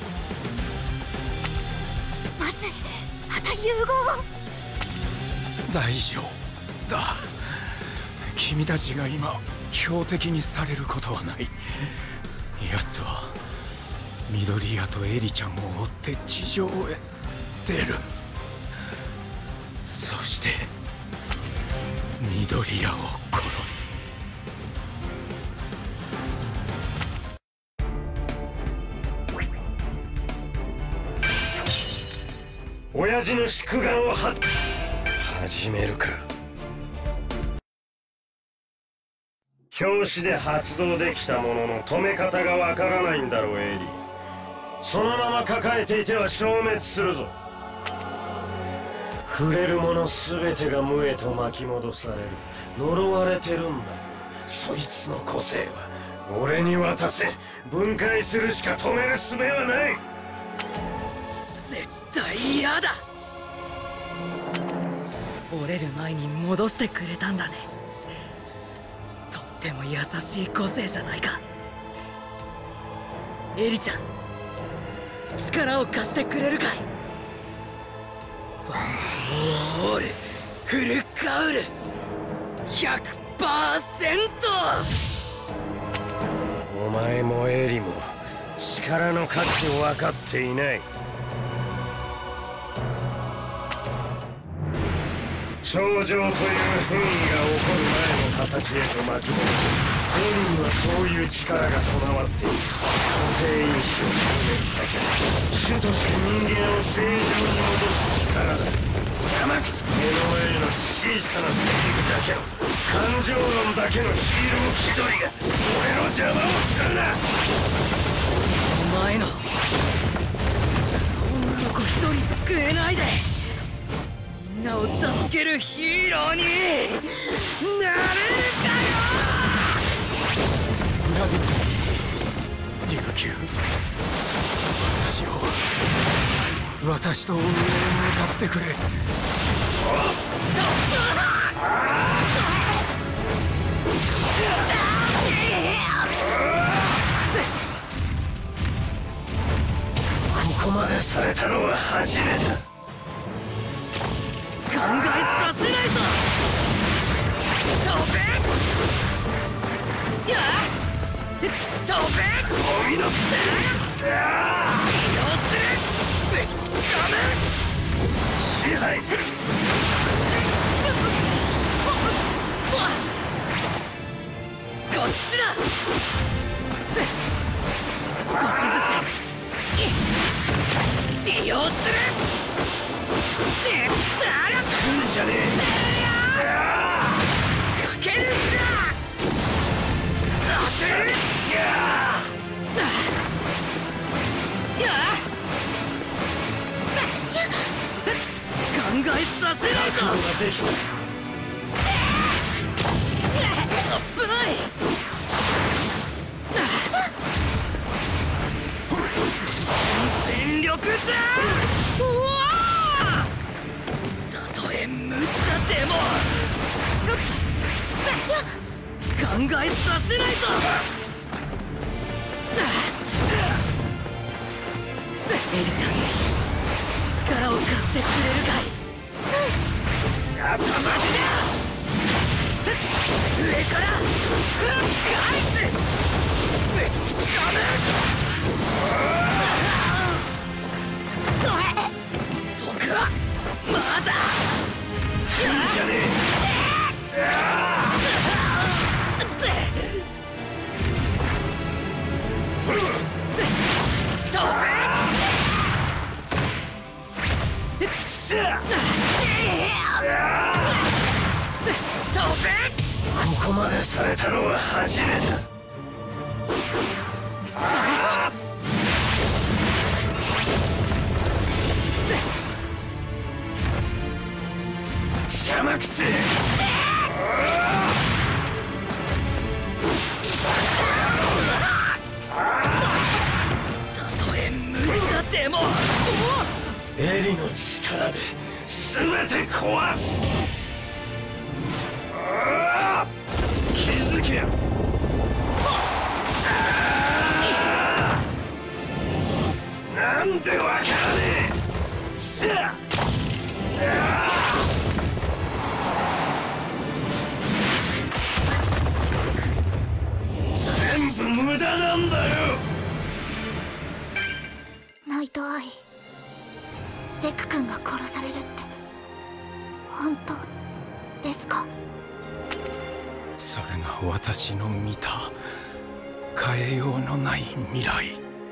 まずい、また融合を。 大丈夫だ。君たちが今標的にされることはない。奴は緑谷とエリちゃんを追って地上へ出る。そして緑谷を殺す。 親父の宿願をは始めるか。表紙で発動できたものの止め方がわからないんだろう、エリー。そのまま抱えていては消滅するぞ。触れるもの全てが無へと巻き戻される。呪われてるんだよ。そいつの個性は俺に渡せ。分解するしか止める術はない。 絶対嫌だ。折れる前に戻してくれたんだね。とっても優しい個性じゃないか。エリちゃん、力を貸してくれるかい。ワン・フォー・オールフルカウル ひゃくパーセント。 お前もエリも力の価値を分かっていない。頂上という変異が起こる前の形へと巻き戻す。エリにはそういう力が備わっている。個性因子を消滅させ、主として人間を正常に戻す力だ。山口、目の前の小さな正義だけの感情論だけのヒーロー気取りが俺の邪魔をするな。 お前の小さな女の子一人救えないでみんなを助けるヒーローになれるかよ。 裏切って琉球、私を私と運営に向かってくれ。 ここまでされたのは初めてだ。 考えさせないぞ。飛べ。やあ、飛べ。 ゴミのくせ。 利用する。ぶち込む。 支配する。 こっちだ。少しずつ利用する。でったら来るんじゃねえ。 かけるんだ。当てる。やあやあ考えさせないぞ。 できた。 危ない。全力だ。うわたとえ無茶でも考えさせないぞ。エリちゃん、力を貸してくれるかい。 頭きだ。 上から返す。ぶち込む。僕はまだ来るんじゃねえ。 飛べ。 こまでされたのは初めてだ。邪魔くせえ。 たとえ無理がでもエリの力で全て壊す。気づけ。なんでわからねえ。さあ全部無駄なんだよ。 ナイトアイ、デク君が殺されるって本当ですか？ それが私の見た変えようのない未来。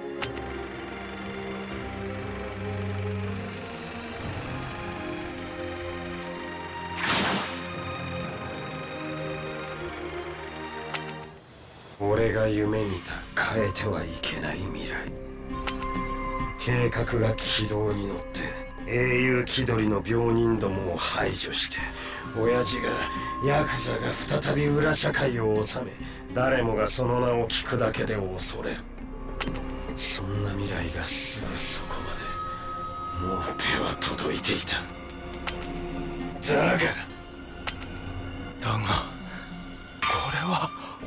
俺が夢見た変えてはいけない未来。計画が軌道に乗って英雄気取りの病人どもを排除して、親父がヤクザが再び裏社会を治め、誰もがその名を聞くだけで恐れる。そんな未来がすぐそこまでもう手は届いていた。だがだがこれは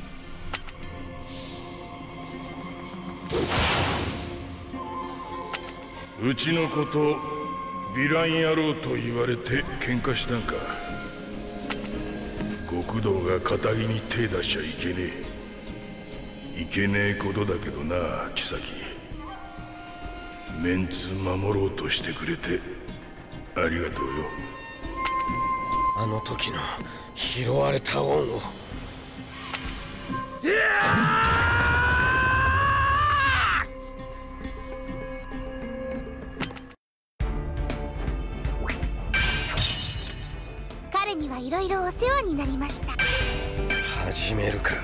うちのことヴィラン野郎と言われて喧嘩したんか。極道が堅気に手出しちゃいけねえ。いけねえことだけどな、妃。メンツ守ろうとしてくれてありがとうよ。 あの時の拾われた恩を。 彼にはいろいろお世話になりました。 始めるか。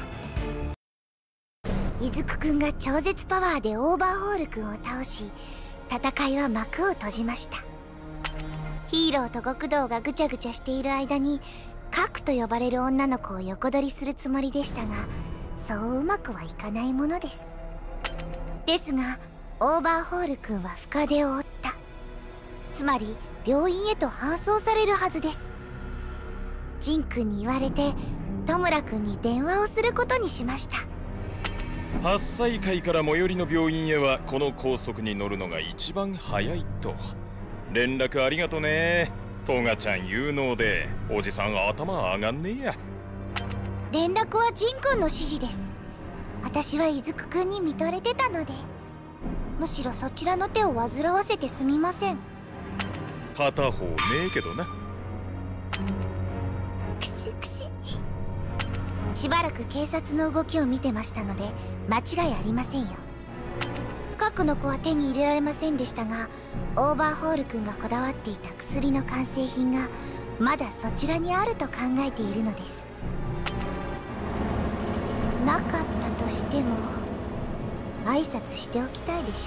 イズク君が超絶パワーでオーバーホール君を倒し、戦いは幕を閉じました。ヒーローと極道がぐちゃぐちゃしている間にカクと呼ばれる女の子を横取りするつもりでしたが、そううまくはいかないものです。ですがオーバーホール君は深手を負った。つまり病院へと搬送されるはずです。ジン君に言われてトムラ君に電話をすることにしました。 八歳会から最寄りの病院へはこの高速に乗るのが一番早いと。連絡ありがとね。トガちゃん有能でおじさん頭上がんねえや。 連絡はジン君の指示です。私はイズク君に見とれてたので、むしろそちらの手を煩わせてすみません。 片方ねえけどな。 くすくす。しばらく警察の動きを見てましたので間違いありませんよ。核の子は手に入れられませんでしたが、オーバーホール君がこだわっていた薬の完成品がまだそちらにあると考えているのです。なかったとしても挨拶しておきたいでし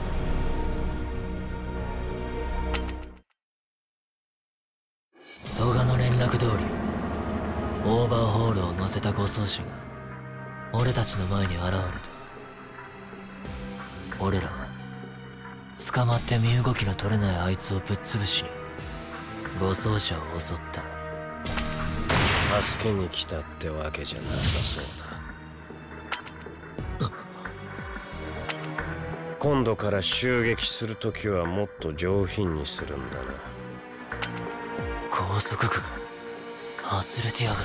ょ。動画の連絡通りオーバーホールを乗せた護送車が俺たちの前に現れた。俺らは捕まって身動きの取れないあいつをぶっ潰しに護送車を襲った。 助けに来たってわけじゃなさそうだ。今度から襲撃するときはもっと上品にするんだな。 高速区が外れてやがる。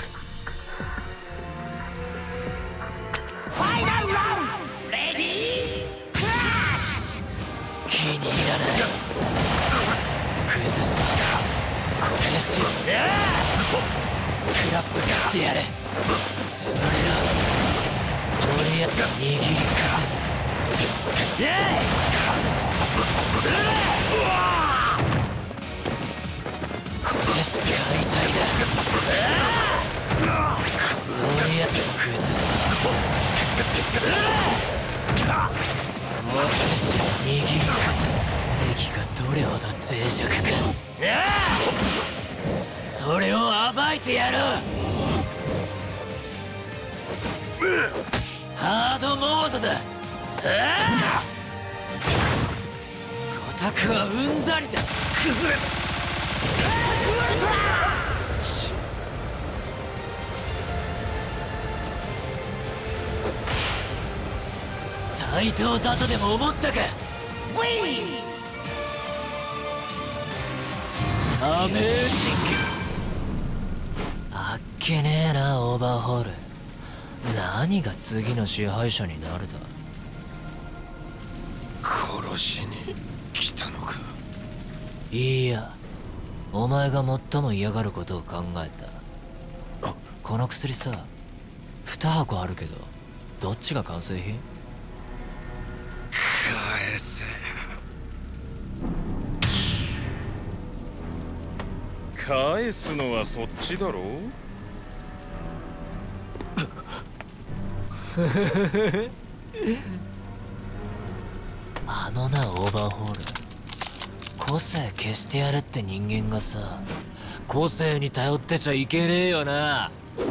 ファイナルラウンドレディークラッシュ。 気に入らない。崩すこけしスクラップにしてやれ。潰れろ。俺や握り崩す。イエこけし解体だ。この俺って崩す。私を握り崩す正義がどれほど脆弱か。それを暴いてやろう。ハードモードだ。五択はうんざりだ。崩れた。対等だとでも思ったか。ウィーアメージング。あっけねえなオーバーホール。何が次の支配者になるだ。 殺しに来たのか。 いいや、お前が最も嫌がることを考えた。この薬さ、に箱あるけどどっちが完成品？ 返せ。 返すのはそっちだろ。 あのなオーバーホール、個性消してやるって人間がさ、個性に頼ってちゃいけねえよな。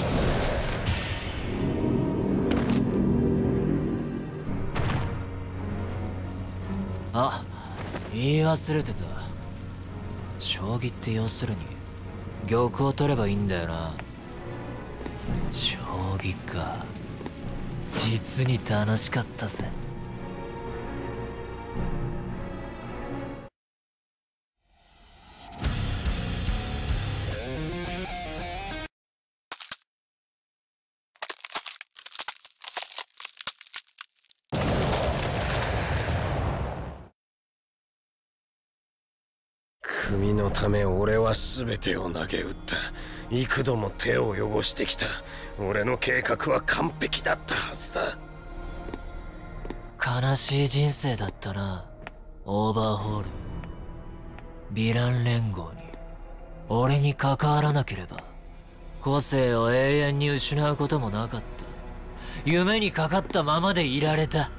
あ、言い忘れてた。将棋って要するに玉を取ればいいんだよな。将棋か。実に楽しかったぜ。 組のため俺は全てを投げ打った。幾度も手を汚してきた。俺の計画は完璧だったはずだ。 悲しい人生だったなオーバーホール。ヴィラン連合に俺に関わらなければ個性を永遠に失うこともなかった。夢にかかったままでいられた。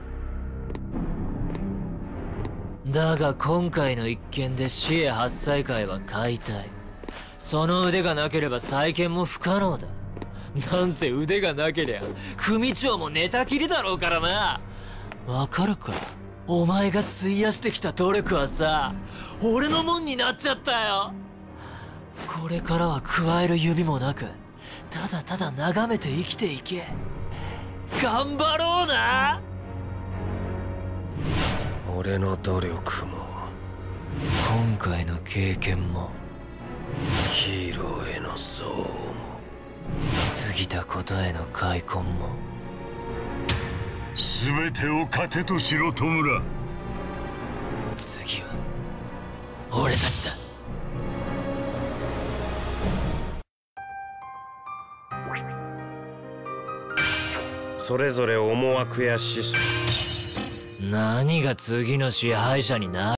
だが今回の一件で死へ八斎会は解体。その腕がなければ再建も不可能だ。なんせ腕がなけりゃ組長も寝たきりだろうからな。わかるか、お前が費やしてきた努力はさ、俺のもんになっちゃったよ。これからは加える指もなく、ただただ眺めて生きていけ。頑張ろうな。 俺の努力も今回の経験もヒーローへの憎悪も過ぎたことへの開墾も全てを糧としろ、弔。 次は俺たちだ。 それぞれ思惑や思想。 何が次の支配者になる。